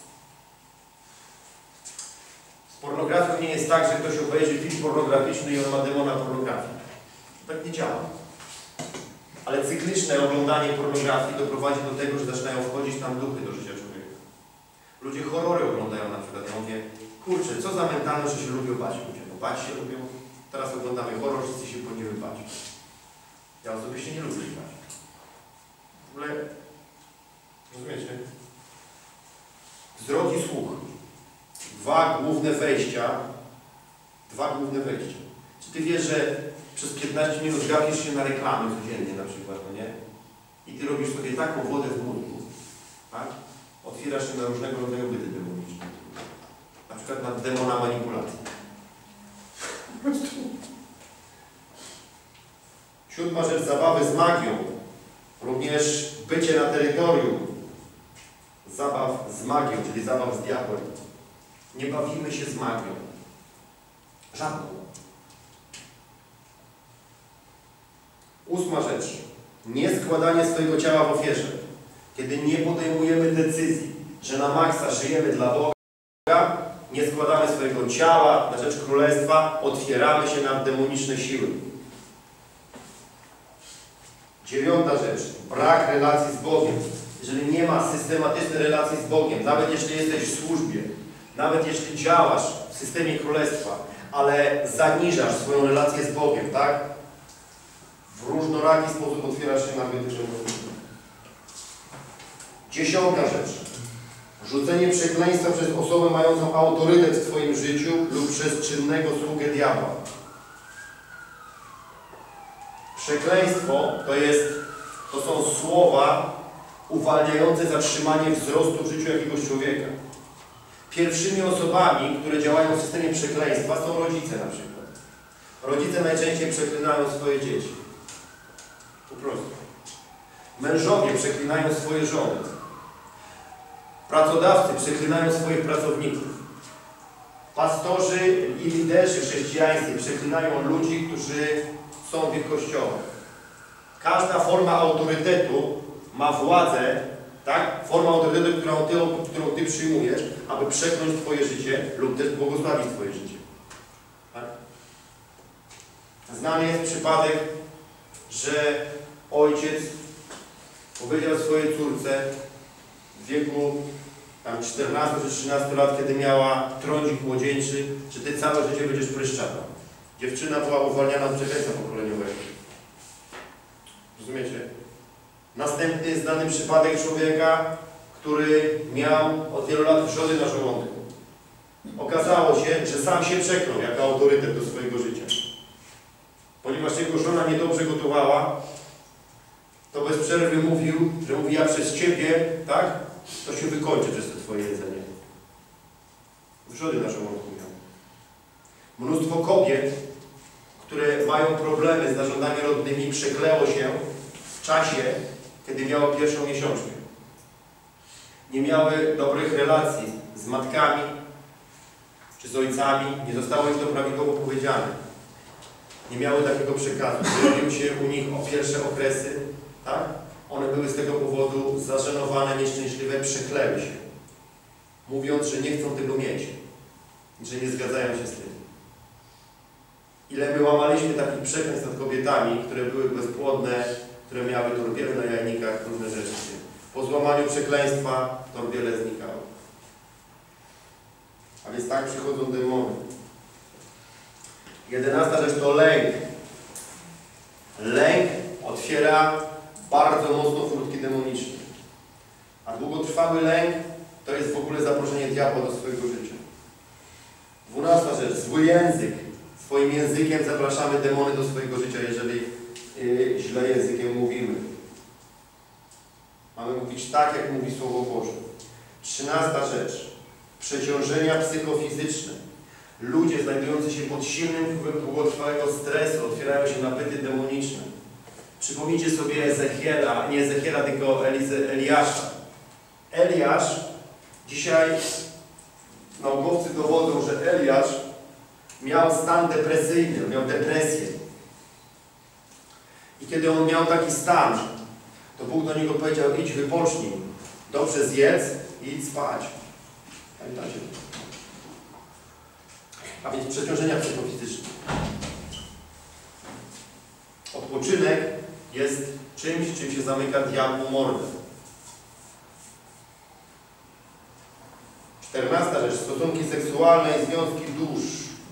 Z pornografią nie jest tak, że ktoś obejrzy film pornograficzny i on ma demona pornografii. Tak nie działa. Ale cykliczne oglądanie pornografii doprowadzi do tego, że zaczynają wchodzić tam duchy do życia człowieka. Ludzie horrory oglądają na przykład. Ja mówię, kurczę, co za mentalność, że się lubią bać ludzie. No bać się lubią. Teraz oglądamy horror, wszyscy się będziemy bać. Ja osobiście nie lubię się bać. W ogóle, rozumiecie? Wzrok i słuch. Dwa główne wejścia. Dwa główne wejścia. Czy ty wiesz, że przez piętnaście minut gapisz się na reklamy codziennie na przykład, no nie? I ty robisz sobie taką wodę w mózgu, tak? Otwierasz się na różnego rodzaju byty demoniczne. Na przykład na demona manipulacji. Siódma rzecz, zabawy z magią. Również bycie na terytorium zabaw z magią, czyli zabaw z diabłem. Nie bawimy się z magią. Żadną. Ósma rzecz. Nie składanie swojego ciała w ofierze. Kiedy nie podejmujemy decyzji, że na maksa żyjemy dla Boga, nie składamy swojego ciała na rzecz Królestwa, otwieramy się na demoniczne siły. Dziewiąta rzecz. Brak relacji z Bogiem. Jeżeli nie ma systematycznej relacji z Bogiem, nawet jeśli jesteś w służbie, nawet jeśli działasz w systemie Królestwa, ale zaniżasz swoją relację z Bogiem, tak? W różnoraki sposób otwierasz się na byty demoniczne. Dziesiąta rzecz. Rzucenie przekleństwa przez osobę mającą autorytet w Twoim życiu lub przez czynnego sługę diabła. Przekleństwo to jest, to są słowa uwalniające zatrzymanie wzrostu w życiu jakiegoś człowieka. Pierwszymi osobami, które działają w systemie przekleństwa, są rodzice na przykład. Rodzice najczęściej przeklinają swoje dzieci. Po prostu. Mężowie przeklinają swoje żony. Pracodawcy przeklinają swoich pracowników. Pastorzy i liderzy chrześcijańscy przeklinają ludzi, którzy są w ich kościołach. Każda forma autorytetu ma władzę, tak? Forma autorytetu, którą ty, którą ty przyjmujesz, aby przekląć twoje życie lub też błogosławić twoje życie. Tak? Znany jest przypadek, że ojciec powiedział swojej córce w wieku tam czternastu czy trzynastu lat, kiedy miała trądzik młodzieńczy, że ty całe życie będziesz pryszczała. Dziewczyna była uwalniana z przekleństwa pokoleniowego. Rozumiecie? Następny znany przypadek człowieka, który miał od wielu lat wrzody na żołądku. Okazało się, że sam się przeklął jako autorytet do swojego życia. Ponieważ jego żona niedobrze gotowała, to bez przerwy mówił, że mówi, ja przez ciebie, tak, to się wykończy przez to twoje jedzenie. Wrzody na żołądku miał. Mnóstwo kobiet, które mają problemy z narządami rodnymi, przekleło się w czasie, kiedy miało pierwszą miesiączkę. Nie miały dobrych relacji z matkami czy z ojcami, nie zostało im to prawidłowo powiedziane. Nie miały takiego przekazu. Pojawiły się u nich o pierwsze okresy, tak? One były z tego powodu zażenowane, nieszczęśliwe, przekleły się, mówiąc, że nie chcą tego mieć, że nie zgadzają się z tym. Ile my łamaliśmy takich przekleństw nad kobietami, które były bezpłodne, które miały torbiele na jajnikach, różne rzeczy. Po złamaniu przekleństwa torbiele znikały. A więc tak przychodzą demony. Jedenasta rzecz to lęk. Lęk otwiera bardzo mocno furtki demoniczne. A długotrwały lęk to jest w ogóle zaproszenie diabła do swojego życia. Dwunasta rzecz. Zły język. Swoim językiem zapraszamy demony do swojego życia, jeżeli yy, źle językiem mówimy. Mamy mówić tak, jak mówi Słowo Boże. Trzynasta rzecz. Przeciążenia psychofizyczne. Ludzie znajdujący się pod silnym wpływem długotrwałego stresu otwierają się na byty demoniczne. Przypomnijcie sobie Ezechiela, nie Ezechiela, tylko Elize, Eliasza. Eliasz, dzisiaj naukowcy dowodzą, że Eliasz miał stan depresyjny, miał depresję. I kiedy on miał taki stan, to Bóg do niego powiedział, idź wypocznij, dobrze zjedz i idź spać. Pamiętacie? A więc przeciążenia psychofizyczne. Odpoczynek jest czymś, czym się zamyka diabłu mordę. Czternasta rzecz. Stosunki seksualne i związki dusz.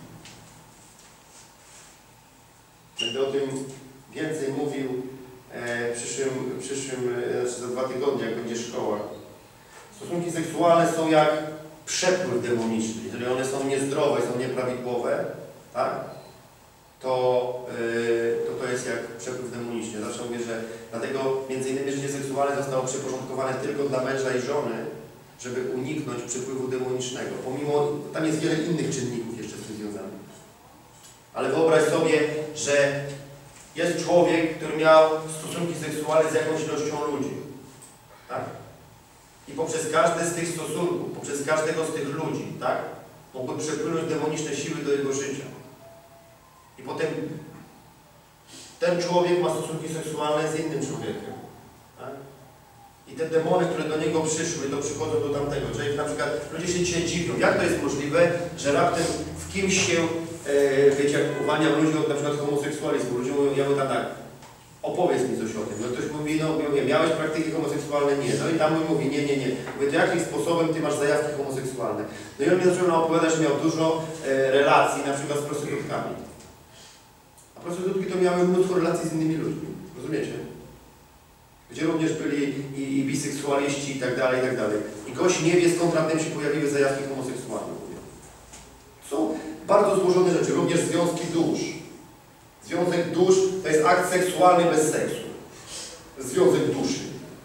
Będę o tym więcej mówił e, w przyszłym, przyszłym e, znaczy za dwa tygodnie, jak będzie szkoła. Stosunki seksualne są jak przepływ demoniczny. Jeżeli one są niezdrowe, są nieprawidłowe, tak? To, yy, to to jest jak przepływ demoniczny. Zawsze mówię, że dlatego między innymi życie seksualne zostało przyporządkowane tylko dla męża i żony, żeby uniknąć przepływu demonicznego. Pomimo, tam jest wiele innych czynników jeszcze z tym związanych. Ale wyobraź sobie, że jest człowiek, który miał stosunki seksualne z jakąś ilością ludzi. Tak? I poprzez każdy z tych stosunków, poprzez każdego z tych ludzi, tak? Mogły przepłynąć demoniczne siły do jego życia. I potem ten człowiek ma stosunki seksualne z innym człowiekiem. Tak? I te demony, które do niego przyszły, to przychodzą do tamtego. Czyli na przykład ludzie się dzisiaj dziwią. Jak to jest możliwe, że raptem w kimś się, e, wiecie, jak uwalniam ludzi od na przykład homoseksualizmu. Ludzie mówią, ja mówię tak, opowiedz mi coś o tym. No ktoś mówi, no mówię, miałeś praktyki homoseksualne? Nie. No i tam mówi, nie, nie, nie. Mówię, to jakim sposobem ty masz zajawki homoseksualne? No i on mi zaczął opowiadać, że miał dużo e, relacji, na przykład z prostytutkami. A prostytutki to miały mnóstwo relacji z innymi ludźmi. Rozumiecie? Gdzie również byli i, i biseksualiści i tak dalej, i tak dalej. I gość nie wie, skąd raptem się pojawiły zajawki homoseksualne. Są bardzo złożone rzeczy, również związki dusz. Związek dusz to jest akt seksualny bez seksu. Związek duszy.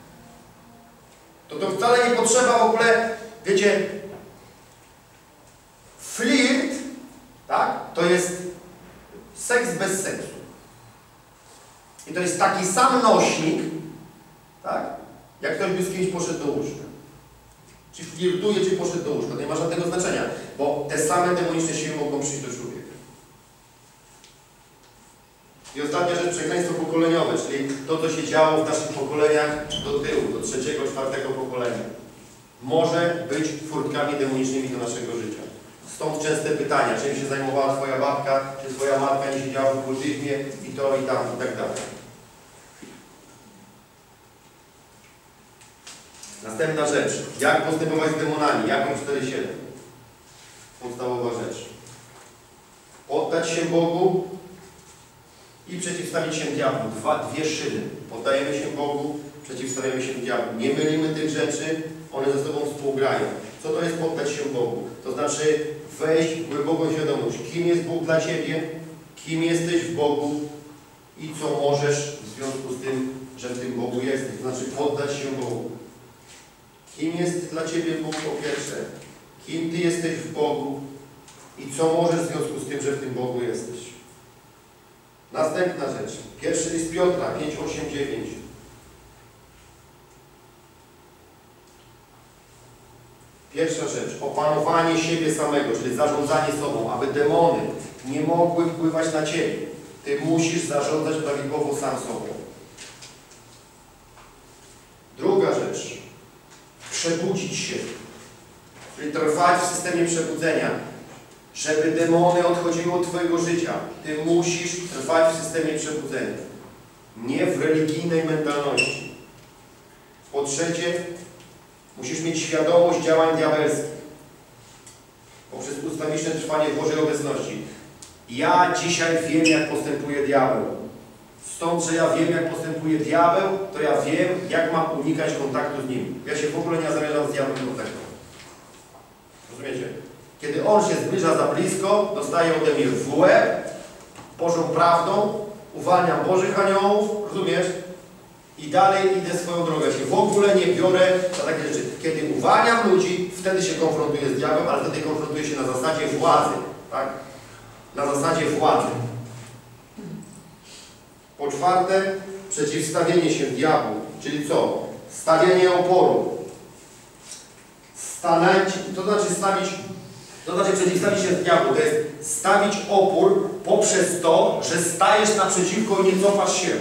To to wcale nie potrzeba w ogóle, wiecie, flirt, tak? To jest seks bez seksu. I to jest taki sam nośnik, tak? Jak ktoś by z kimś poszedł do łóżka. Czy flirtuje, czy poszedł do łóżka. To nie ma żadnego znaczenia, bo te same demoniczne siły mogą przyjść do człowieka. I ostatnia rzecz, przekleństwo pokoleniowe, czyli to, co się działo w naszych pokoleniach do tyłu, do trzeciego, czwartego pokolenia. Może być furtkami demonicznymi do naszego życia. Stąd częste pytania, czym się zajmowała Twoja babka, czy Twoja matka nie siedziała w okultyzmie i to, i tam, i tak dalej. Następna rzecz. Jak postępować z demonami? Jakub cztery siedem. Podstawowa rzecz. Oddać się Bogu i przeciwstawić się diabłu. Dwa, dwie szyny. Poddajemy się Bogu, przeciwstawiamy się diabłu. Nie mylimy tych rzeczy, one ze sobą współgrają. Co to jest poddać się Bogu? To znaczy wejść w głęboką świadomość, kim jest Bóg dla Ciebie, kim jesteś w Bogu i co możesz w związku z tym, że w tym Bogu jesteś. To znaczy poddać się Bogu. Kim jest dla Ciebie Bóg po pierwsze? Kim Ty jesteś w Bogu i co możesz w związku z tym, że w tym Bogu jesteś? Następna rzecz. Pierwszy list Piotra, pięć, osiem, dziewięć. Pierwsza rzecz. Opanowanie siebie samego, czyli zarządzanie sobą, aby demony nie mogły wpływać na Ciebie. Ty musisz zarządzać prawidłowo sam sobą. Druga rzecz. Przebudzić się. Czyli trwać w systemie przebudzenia. Żeby demony odchodziły od Twojego życia, Ty musisz trwać w systemie przebudzenia. Nie w religijnej mentalności. Po trzecie, musisz mieć świadomość działań diabelskich. Poprzez ustawiczne trwanie w Bożej obecności. Ja dzisiaj wiem, jak postępuje diabeł. Stąd, że ja wiem, jak postępuje diabeł, to ja wiem, jak mam unikać kontaktu z nim. Ja się w ogóle nie zamierzam z diabłem kontaktować. Rozumiecie? Kiedy on się zbliża za blisko, dostaje ode mnie w łeb Bożą prawdą, uwalniam Bożych aniołów, rozumiesz? I dalej idę swoją drogą. Ja się w ogóle nie biorę za takie rzeczy. Kiedy uwalniam ludzi, wtedy się konfrontuję z diabłem, ale wtedy konfrontuję się na zasadzie władzy. Tak? Na zasadzie władzy. Po czwarte, przeciwstawienie się diabłu. Czyli co? Stawianie oporu. Stanąć, to znaczy stawić, to znaczy przeciwstawić się diabłu. To jest stawić opór poprzez to, że stajesz naprzeciwko i nie cofasz się.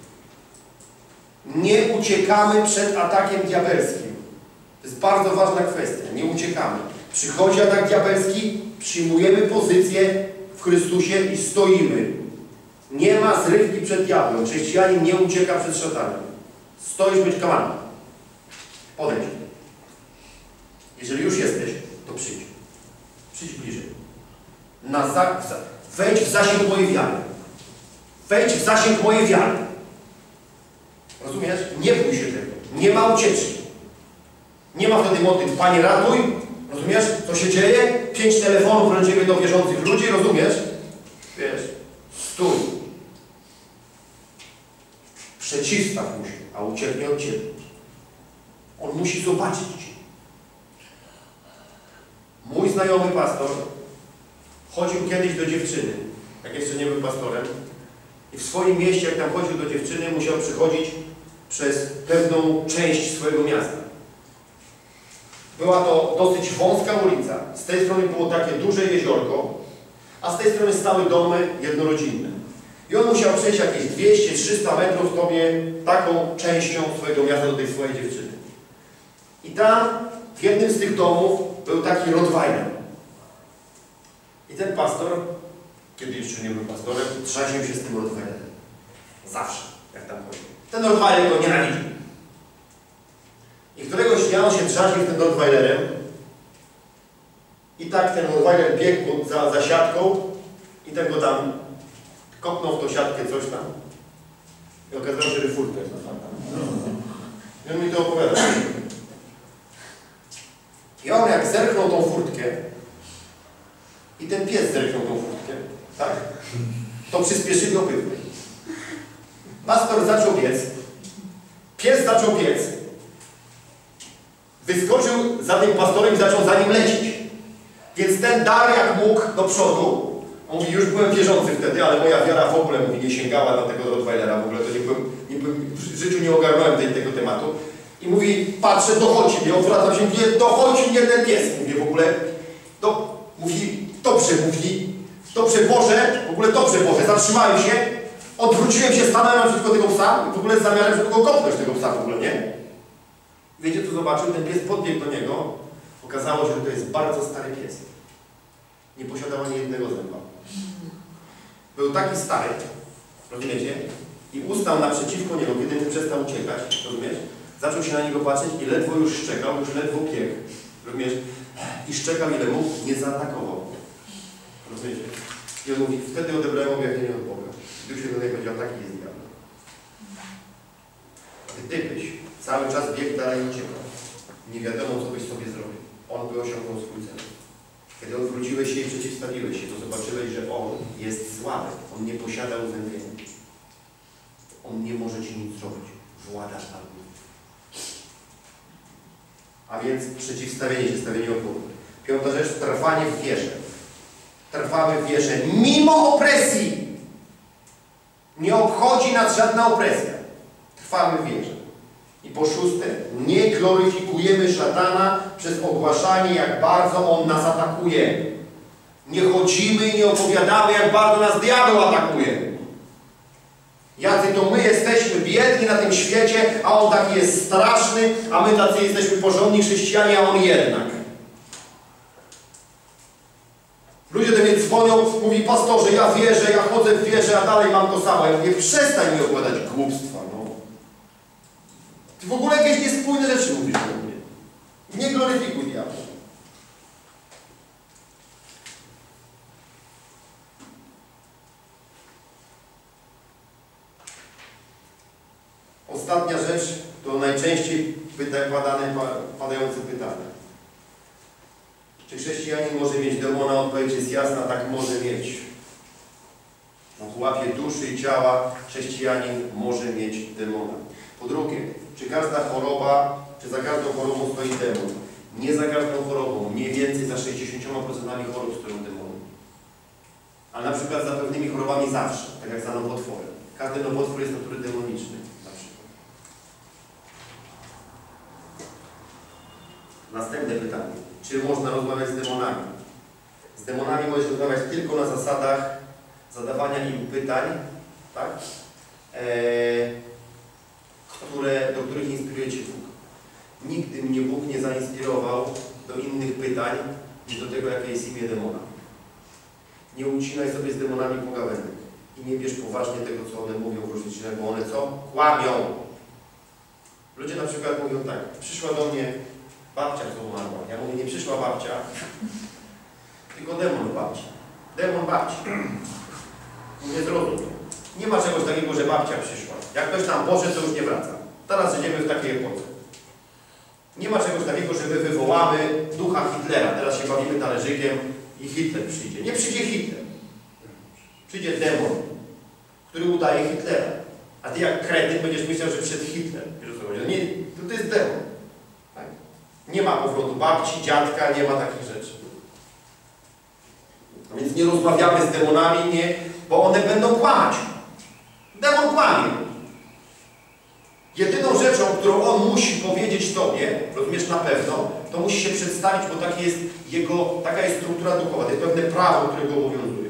Nie uciekamy przed atakiem diabelskim. To jest bardzo ważna kwestia. Nie uciekamy. Przychodzi atak diabelski, przyjmujemy pozycję w Chrystusie i stoimy. Nie ma zrywki przed diabłem. Chrześcijanin nie ucieka przed szatanem. Stoisz, być kaman. Podejdź. Jeżeli już jesteś, to przyjdź. Przyjdź bliżej. Na za, wejdź w zasięg mojej wiary. Wejdź w zasięg mojej wiary. Rozumiesz? Nie bój się tego. Nie ma ucieczki. Nie ma wtedy motyw. Panie, ratuj. Rozumiesz? Co się dzieje? Pięć telefonów do ciebie do wierzących ludzi. Rozumiesz? Wiesz? Stój. Przeciwstaw mu się, a ucieknie od ciebie. On musi zobaczyć cię. Mój znajomy pastor chodził kiedyś do dziewczyny, jak jeszcze nie był pastorem. I w swoim mieście, jak tam chodził do dziewczyny, musiał przychodzić przez pewną część swojego miasta. Była to dosyć wąska ulica. Z tej strony było takie duże jeziorko, a z tej strony stały domy jednorodzinne. I on musiał przejść jakieś dwieście trzysta metrów sobie taką częścią swojego miasta do tej swojej dziewczyny. I tam w jednym z tych domów był taki Rottweiler. I ten pastor, kiedy jeszcze nie był pastorem, trzasił się z tym Rottweilerem. Zawsze, jak tam chodzi. Ten Rottweiler go nienawidzi. I któregoś dnia on się trzasił z tym Rottweilerem. I tak ten Rottweiler biegł za, za siatką i ten go tam kopnął w tą siatkę coś tam. I okazało się, że furtka jest na fanta. I on mi to opowiada. I on jak zerknął tą furtkę i ten pies zerknął tą furtkę, tak? to przyspieszyli obydwaj. Pastor zaczął biec, pies zaczął biec, wyskoczył za tym pastorem i zaczął za nim lecieć. Więc ten dar jak mógł do przodu, on mówi, już byłem wierzący wtedy, ale moja wiara w ogóle mówi, nie sięgała na tego Rottweilera, w ogóle to nie byłem, nie byłem, w życiu nie ogarnąłem tej, tego tematu. I mówi, patrzę, dochodzi mnie, odwracam się, mówię, dochodzi mnie ten pies. Mówię w ogóle, do, mówi, dobrze, mówi, dobrze Boże, w ogóle dobrze Boże, zatrzymałem się, odwróciłem się, stanąłem naprzeciwko tego psa i w ogóle z zamiarem, żeby go kopnąć tego psa w ogóle, nie? Wiecie co zobaczył? Ten pies podbiegł do niego, okazało się, że to jest bardzo stary pies. Nie posiadał ani jednego zęba. Był taki stary, rozumiecie? I ustał naprzeciwko niego, kiedy ten przestał uciekać, rozumiesz? Zaczął się na niego patrzeć i ledwo już szczekał, już ledwo piekł, rozumiesz? I szczekał ile mógł, nie zaatakował. Rozumiecie? I on mówi, wtedy odebrałem objawienie od Boga. Duch się do niego powiedział, taki jest diabeł. Gdybyś cały czas biegł dalej i uciekał, nie wiadomo, co byś sobie zrobił. On by osiągnął swój cel. Kiedy odwróciłeś się i przeciwstawiłeś się, to zobaczyłeś, że on jest słaby. On nie posiada uzębienia. On nie może ci nic zrobić. Władasz nad nim. A więc przeciwstawienie się, stawienie oporu. Piąta rzecz, trwanie w wierze. Trwamy w wierze mimo opresji. Nie obchodzi nas żadna opresja. Trwamy w wierze. I po szóste, nie gloryfikujemy szatana przez ogłaszanie, jak bardzo on nas atakuje. Nie chodzimy i nie opowiadamy, jak bardzo nas diabeł atakuje. Jacy to my jesteśmy biedni na tym świecie, a on taki jest straszny, a my tacy jesteśmy porządni chrześcijanie, a on jednak. Ludzie do mnie dzwonią, mówi, pastorze, ja wierzę, ja chodzę w wierze, a dalej mam to samo. Ja mówię, przestań mi opowiadać głupstwa, no. Ty w ogóle jakieś niespójne rzeczy mówisz do mnie. Nie gloryfikuj diabła. Ostatnia rzecz to najczęściej padane, padające pytanie. Czy chrześcijanin może mieć demona? Odpowiedź jest jasna, tak może mieć. Na pułapie duszy i ciała chrześcijanin może mieć demona. Po drugie, czy każda choroba, czy za każdą chorobą stoi demon? Nie za każdą chorobą, mniej więcej za sześćdziesięcioma procentami chorób stoją demony. A na przykład za pewnymi chorobami zawsze, tak jak za nowotworem. Każdy nowotwór jest natury demonicznej. Na przykład. Następne pytanie. Czy można rozmawiać z demonami? Z demonami możesz rozmawiać tylko na zasadach zadawania im pytań, tak? Eee, które, do których inspiruje Cię Bóg. Nigdy mnie Bóg nie zainspirował do innych pytań niż do tego, jakie jest imię demona. Nie ucinaj sobie z demonami pogawędek i nie bierz poważnie tego, co one mówią w różnicach, bo one co? Kłamią. Ludzie na przykład mówią tak, przyszła do mnie babcia, co umarła. Ja mówię, nie przyszła babcia, tylko demon babci. Demon babci. Nie zrozum. Nie ma czegoś takiego, że babcia przyszła. Jak ktoś tam poszedł, to już nie wraca. Teraz żyjemy w takiej epoce. Nie ma czegoś takiego, że my wywołamy ducha Hitlera. Teraz się bawimy talerzykiem i Hitler przyjdzie. Nie przyjdzie Hitler. Przyjdzie demon, który udaje Hitlera. A ty jak kretyn będziesz myślał, że przyszedł Hitler. Wiesz o co chodzi? Nie, to, to jest demon. Tak? Nie ma powrotu babci, dziadka, nie ma takich rzeczy. A więc nie rozmawiamy z demonami, nie, bo one będą kłamać. Demon kłamie. Jedyną rzeczą, którą on musi powiedzieć Tobie, rozumiesz na pewno, to musi się przedstawić, bo taki jest jego, taka jest struktura duchowa, to jest pewne prawo, które go obowiązuje.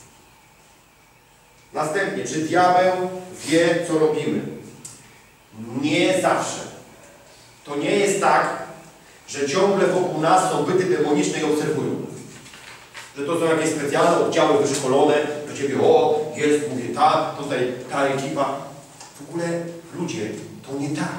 Następnie, czy diabeł wie, co robimy? Nie zawsze. To nie jest tak, że ciągle wokół nas są byty demoniczne i obserwują. Że to są jakieś specjalne oddziały wyszkolone, do Ciebie, o, jest, mówię, ta, tutaj ta ekipa. W ogóle ludzie, to nie tak.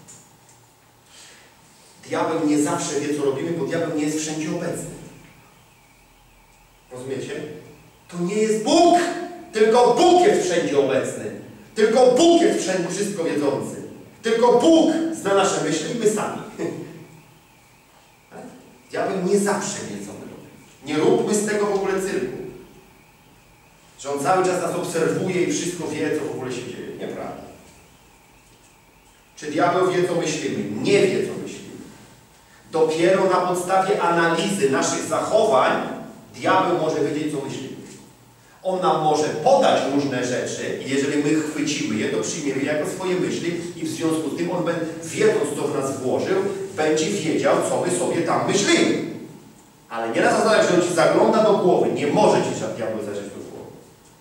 Diabeł nie zawsze wie, co robimy, bo diabeł nie jest wszędzie obecny. Rozumiecie? To nie jest Bóg, tylko Bóg jest wszędzie obecny. Tylko Bóg jest wszędzie wszystko wiedzący. Tylko Bóg zna nasze myśli i my sami. Diabeł nie zawsze wie, co my robimy. Nie róbmy z tego w ogóle cyrku. Że on cały czas nas obserwuje i wszystko wie, co w ogóle się dzieje. Nieprawda. Czy diabeł wie, co myślimy? Nie wie, co myślimy. Dopiero na podstawie analizy naszych zachowań diabeł może wiedzieć, co myślimy. On nam może podać różne rzeczy i jeżeli my chwycimy je, to przyjmiemy je jako swoje myśli i w związku z tym on, wiedząc, co w nas włożył, będzie wiedział, co my sobie tam myślimy. Ale nie na zasadzie, że on ci zagląda do głowy. Nie może ci diabeł zajrzeć do głowy.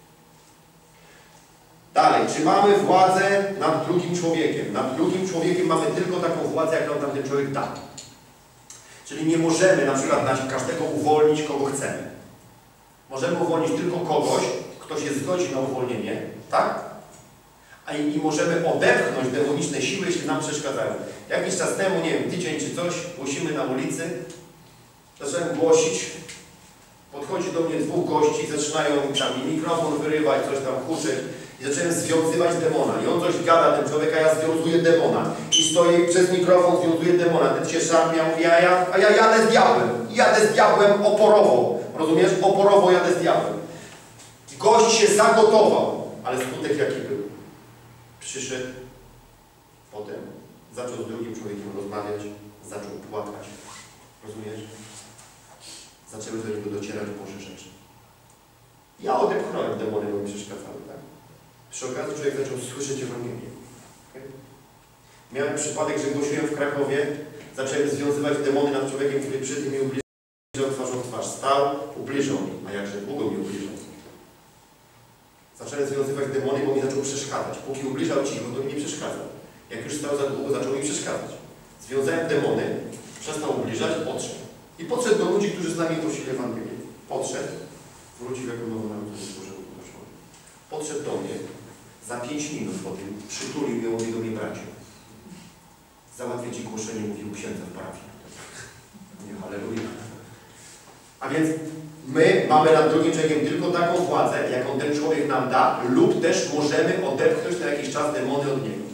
Dalej, czy mamy władzę nad drugim człowiekiem? Nad drugim człowiekiem mamy tylko taką władzę, jak nam ten człowiek da. Czyli nie możemy na przykład na każdego uwolnić, kogo chcemy. Możemy uwolnić tylko kogoś, kto się zgodzi na uwolnienie, tak? A i, i możemy odepchnąć demoniczne siły, jeśli nam przeszkadzają. Jakiś czas temu, nie wiem, tydzień czy coś, głosimy na ulicy, zacząłem głosić, podchodzi do mnie dwóch gości, zaczynają tam mi mikrofon wyrywać, coś tam huczyć i zacząłem związywać demona. I on coś gada, ten człowiek, a ja związuję demona. I stoję przez mikrofon, związuję demona. Ten się szarpie, ja mówię, a ja, a ja jadę z diabłem. Jadę z diabłem oporowo. Rozumiesz? Oporowo jadę z diabłem. Gość się zagotował, ale skutek jaki był? Przyszedł, potem zaczął z drugim człowiekiem rozmawiać, zaczął płakać. Rozumiesz? Zaczęły do niego docierać Boże rzeczy. Ja odepchnąłem demony, bo mi przeszkadzały, tak? Przy okazji człowiek zaczął słyszeć Ewangelię. Okay? Miałem przypadek, że głosiłem w Krakowie, zacząłem związywać demony nad człowiekiem, który przy tym mi ubliżał twarzą w twarz. Stał, ubliżał mi, a jakże długo mi ubliżał. Zacząłem związywać demony, bo mi zaczął przeszkadzać. Póki ubliżał cicho, to mi nie przeszkadzał. Jak już stał za długo, zaczął mi przeszkadzać. Związałem demony, przestał ubliżać, odszedł. I podszedł do ludzi, którzy z nami głosili Ewangelię. Podszedł, wrócił jako nowonarodzony Bożego Proszony. Podszedł do mnie, za pięć minut po tym przytulił mnie, mówi do mnie bracie. Załatwię ci głoszenie, mówił księdza w parafii. Nie, halleluja. A więc my mamy nad drugim człowiekiem tylko taką władzę, jaką ten człowiek nam da, lub też możemy odepchnąć na jakiś czas demony od niego.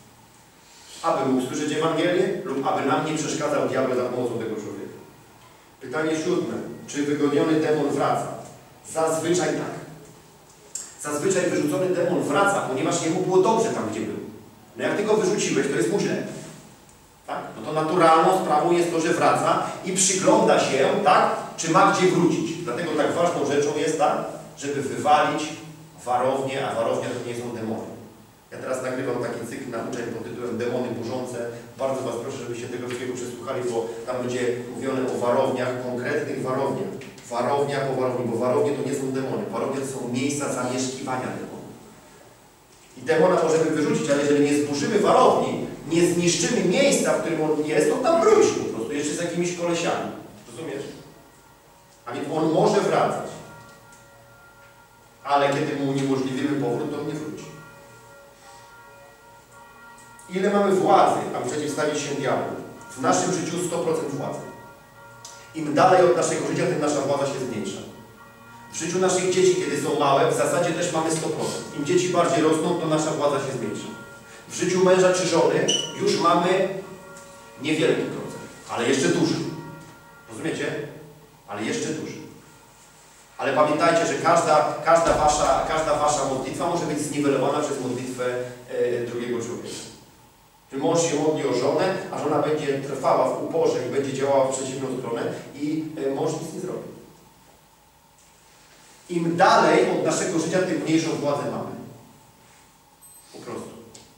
Aby mógł słyszeć Ewangelię, lub aby nam nie przeszkadzał diabeł za pomocą tego człowieka. Pytanie siódme. Czy wygoniony demon wraca? Zazwyczaj tak. Zazwyczaj wyrzucony demon wraca, ponieważ jemu było dobrze tam, gdzie był. No jak ty go wyrzuciłeś, to jest mu źle. Tak? No to naturalną sprawą jest to, że wraca i przygląda się, tak, czy ma gdzie wrócić. Dlatego tak ważną rzeczą jest ta, żeby wywalić warownię, a warownia to nie są demony. Ja teraz nagrywam taki cykl nauczeń pod tytułem Demony burzące. Bardzo Was proszę, żebyście tego wszystkiego przesłuchali, bo tam będzie mówione o warowniach, konkretnych warowniach. Warownia po warowni, bo warownie to nie są demony. Warownie to są miejsca zamieszkiwania demonów. I demona możemy wyrzucić, ale jeżeli nie zburzymy warowni, nie zniszczymy miejsca, w którym on jest, to tam wróci po prostu, jeszcze z jakimiś kolesiami. Rozumiesz? A więc on może wracać. Ale kiedy mu uniemożliwimy powrót, to on nie wróci. Ile mamy władzy, aby przeciwstawić się diabłu? W naszym życiu sto procent władzy. Im dalej od naszego życia, tym nasza władza się zmniejsza. W życiu naszych dzieci, kiedy są małe, w zasadzie też mamy sto procent. Im dzieci bardziej rosną, to nasza władza się zmniejsza. W życiu męża czy żony już mamy niewielki procent, ale jeszcze duży. Rozumiecie? Ale jeszcze duży. Ale pamiętajcie, że każda, każda, wasza, każda wasza modlitwa może być zniwelowana przez modlitwę e, drugiego człowieka. Że mąż się modli o żonę, a żona będzie trwała w uporze i będzie działała w przeciwną stronę i e, mąż nic nie zrobi. Im dalej od naszego życia, tym mniejszą władzę mamy. Po prostu.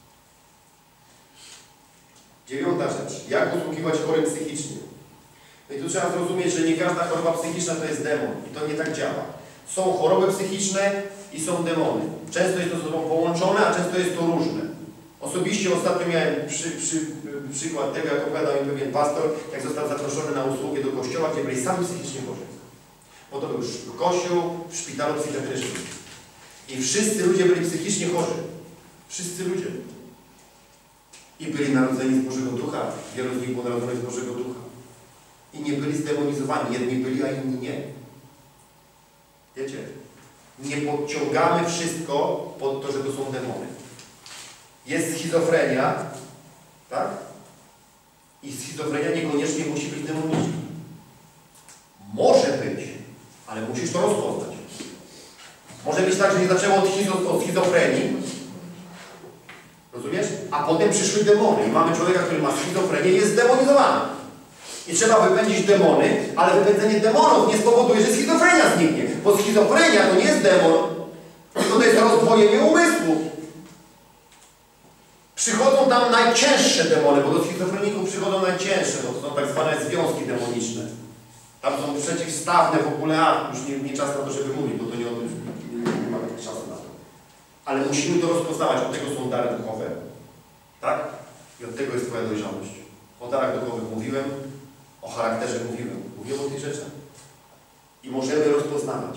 Dziewiąta rzecz. Jak usługiwać chorym psychicznie? No i tu trzeba zrozumieć, że nie każda choroba psychiczna to jest demon. I to nie tak działa. Są choroby psychiczne i są demony. Często jest to ze sobą połączone, a często jest to różne. Osobiście ostatnio miałem przy, przy, przykład tego, jak opowiadał mi pewien pastor, jak został zaproszony na usługę do kościoła, gdzie byli sami psychicznie chorzy. Bo to był kościół w szpitalu psychiatrycznym. I wszyscy ludzie byli psychicznie chorzy. Wszyscy ludzie. I byli narodzeni z Bożego Ducha. Wielu z nich było narodzonych z Bożego Ducha. I nie byli zdemonizowani. Jedni byli, a inni nie. Wiecie? Nie podciągamy wszystko pod to, że to są demony. Jest schizofrenia, tak? I schizofrenia niekoniecznie musi być demoniczna. Może być, ale musisz to rozpoznać. Może być tak, że nie zaczęło od, schizo, od schizofrenii. Rozumiesz? A potem przyszły demony. I mamy człowieka, który ma schizofrenię i jest zdemonizowany. I trzeba wypędzić demony, ale wypędzenie demonów nie spowoduje, że schizofrenia zniknie. Bo schizofrenia to nie jest demon, tylko to jest rozdwojenie umysłu. Przychodzą tam najcięższe demony, bo do schizofreników przychodzą najcięższe, bo to są tak zwane związki demoniczne. Tam są przeciwstawne w ogóle akt. Już nie, nie czas na to, żeby mówić, bo to nie o tym, nie, nie mamy czasu na to. Ale musimy to rozpoznawać. Od tego są dary duchowe. Tak? I od tego jest Twoja dojrzałość. O darach duchowych mówiłem, o charakterze mówiłem. Mówiłem o tych rzeczach. I możemy rozpoznawać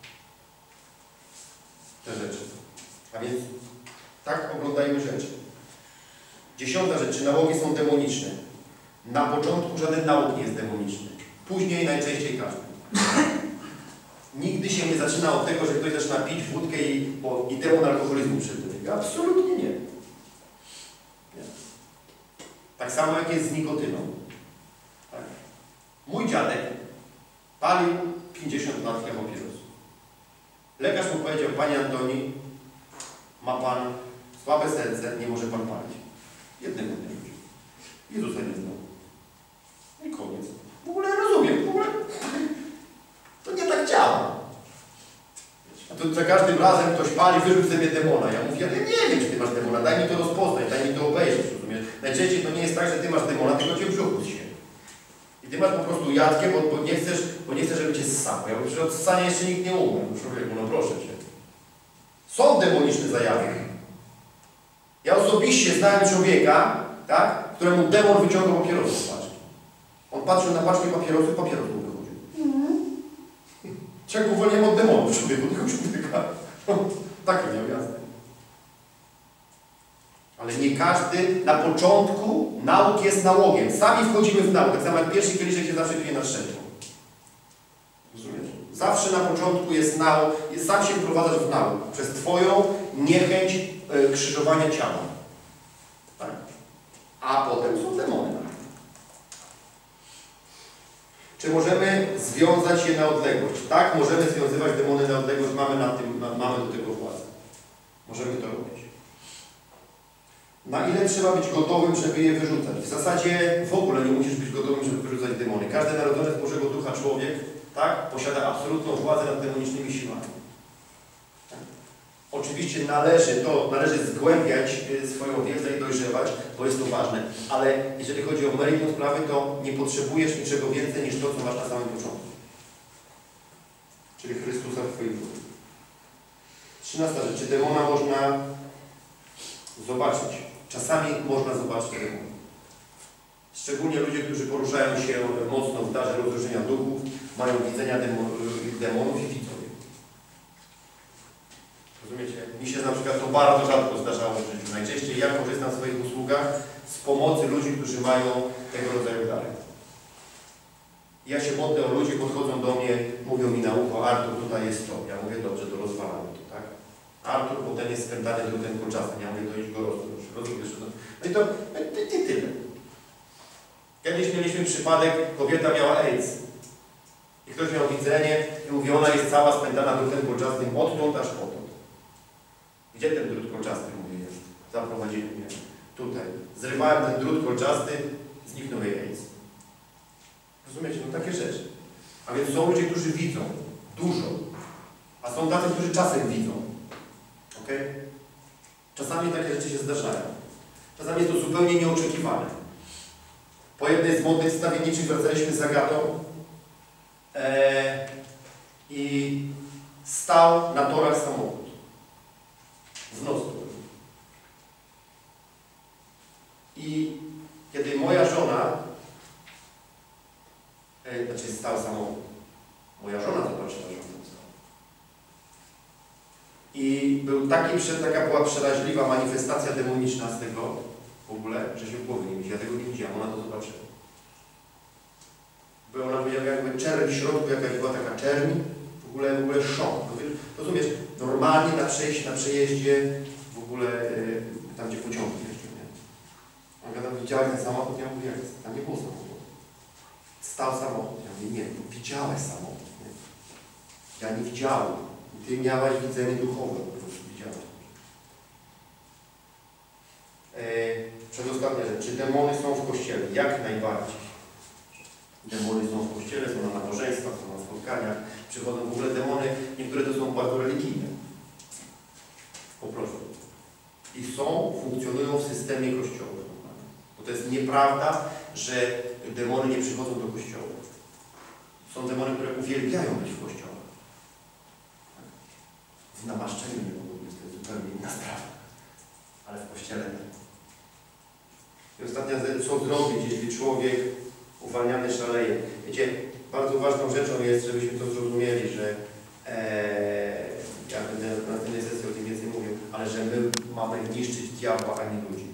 te rzeczy. A więc tak oglądajmy rzeczy. Dziesiąta rzecz. Czy nałogi są demoniczne? Na początku żaden nałóg nie jest demoniczny. Później najczęściej każdy. Nigdy się nie zaczyna od tego, że ktoś zaczyna pić wódkę i, bo, i demon alkoholizmu przybywa. Absolutnie nie. nie. Tak samo jak jest z nikotyną. Tak. Mój dziadek palił pięćdziesiąt lat papierosów. Lekarz mu powiedział: Panie Antoni, ma Pan słabe serce, nie może Pan palić. Jednego dnia rzucił. Jezusa nie znał. I koniec. W ogóle rozumiem, w ogóle to nie tak działa. A to za każdym razem ktoś pali, wyrzuć sobie demona. Ja mówię: ale nie wiem, czy Ty masz demona, daj mi to rozpoznać, daj mi to obejrzeć, rozumiesz? Najczęściej to nie jest tak, że Ty masz demona, tylko Cię brzuch się. I Ty masz po prostu jadkę, bo, bo nie chcesz, bo nie chcesz, żeby Cię ssało. Ja mówię, że od ssania jeszcze nikt nie umie. Człowieku, no proszę Cię. Są demoniczne zajawy. Ja osobiście znałem człowieka, tak, któremu demon wyciągał papierosy z paczki. On patrzył na paczkę papierosów, papieros mu wychodził. Mm. Czego uwolniłem od demonów człowieku, tego człowieka. Takie miał jazdę. Ale nie każdy, na początku nauk jest nałogiem. Sami wchodzimy w nauk. Tak samo jak pierwszy kieliszek się zawsze pije na trzecią. Rozumiesz? Zawsze na początku jest nauk, sam się wprowadzasz w nauk. Przez Twoją niechęć y, krzyżowania ciała. Tak? A potem są demony. Czy możemy związać je na odległość? Tak, możemy związywać demony na odległość. Mamy, na tym, na, mamy do tego władzę. Możemy to robić. Na ile trzeba być gotowym, żeby je wyrzucać? W zasadzie w ogóle nie musisz być gotowym, żeby wyrzucać demony. Każdy narodzony z Bożego Ducha człowiek, tak, posiada absolutną władzę nad demonicznymi siłami. Tak? Oczywiście należy to, należy zgłębiać swoją wiedzę i dojrzewać, bo jest to ważne. Ale jeżeli chodzi o meritum sprawy, to nie potrzebujesz niczego więcej niż to, co masz na samym początku. Czyli Chrystusa w Twoim duchu. Trzynasta rzecz. Czy demona można zobaczyć? Czasami można zobaczyć demona. Szczególnie ludzie, którzy poruszają się mocno w darze rozróżnienia duchów, mają widzenia demonów i widzą je. Rozumiecie? Mi się na przykład to bardzo rzadko zdarzało w życiu. Najczęściej ja korzystam w swoich usługach z pomocy ludzi, którzy mają tego rodzaju dary. Ja się modlę o ludzi, podchodzą do mnie, mówią mi na ucho: Artur, tutaj jest to. Ja mówię: dobrze, to rozwalamy to, tak? Artur potem jest spętany drutem kolczastym. Ja mówię: to idź go rozróż. Rozumiesz? No i to i tyle. Kiedyś mieliśmy przypadek, kobieta miała AIDS. I ktoś miał widzenie i mówi: ona jest cała spętana drutem kolczastym odtąd aż potąd. Gdzie ten drut kolczasty? Mówię: jest. Zaprowadzili mnie tutaj. Zrywałem ten drut kolczasty, zniknął jej AIDS. Rozumiecie? No takie rzeczy. A więc są ludzie, którzy widzą dużo. A są tacy, którzy czasem widzą. Ok? Czasami takie rzeczy się zdarzają. Czasami jest to zupełnie nieoczekiwane. Po jednej z modlitw stawienniczych wracaliśmy z Agatą e, i stał na torach samochód. W nocy. I kiedy moja żona, e, znaczy stał samochód, moja żona zobaczyła, że on stał. I był taki, taka była przeraźliwa manifestacja demoniczna z tego w ogóle, że się w głowie nie widzi. Ja tego nie widziałam, ona to zobaczyła. Bo ona powiedziała, jakby czerń w środku, jakaś była taka czerń, w ogóle, w ogóle szok. Rozumiesz, normalnie na przejściu, na przejeździe, w ogóle yy, tam gdzie pociągi jeszcze, nie? Ona tam widziała ten samochód, ja mówię: jak jest? Tam nie było samochodu. Stał samochód. Ja mówię: nie, widziałeś samochód, nie? Ja nie widziałem. Ty miałaś widzenie duchowe, po prostu widziałaś. E, przedostatnia rzecz. Czy demony są w Kościele? Jak najbardziej. Demony są w Kościele, są na nabożeństwach, są na spotkaniach. Przychodzą w ogóle demony, niektóre to są bardzo religijne. Po prostu. I są, funkcjonują w systemie kościołów. Bo to jest nieprawda, że demony nie przychodzą do kościoła. Są demony, które uwielbiają być w kościołach. W namaszczeniu nie mogą być, to jest zupełnie inna sprawa. Ale w kościele nie. I ostatnia rzecz, co zrobić, jeśli człowiek uwalniany szaleje. Wiecie, bardzo ważną rzeczą jest, żebyśmy to zrozumieli, że ee, ja będę na tej sesji o tym więcej mówił, ale że my mamy niszczyć diabła, a nie ludzi.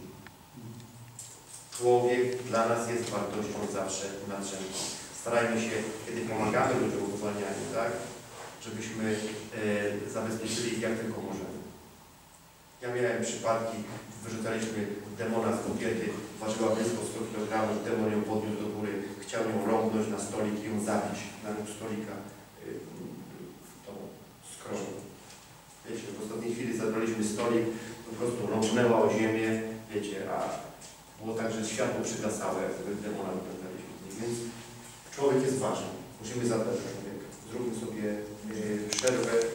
Człowiek dla nas jest wartością zawsze nadrzędną. Starajmy się, kiedy pomagamy ludziom w uwalnianiu, tak, żebyśmy e, zabezpieczyli ich jak tylko możemy. Ja miałem przypadki, wyrzucaliśmy demona z kobiety, ważyła blisko sto kilogramów, demon ją podniósł do góry, chciał ją rąbnąć na stolik i ją zabić na róg stolika yy, w tą skroń. Wiecie, w ostatniej chwili zabraliśmy stolik, po prostu rąbnęła o ziemię, wiecie, a było tak, że światło przygasało, jak tego demona wyglądaliśmy. Więc człowiek jest ważny. Musimy zadbać o człowieka. Zróbmy sobie yy, przerwę.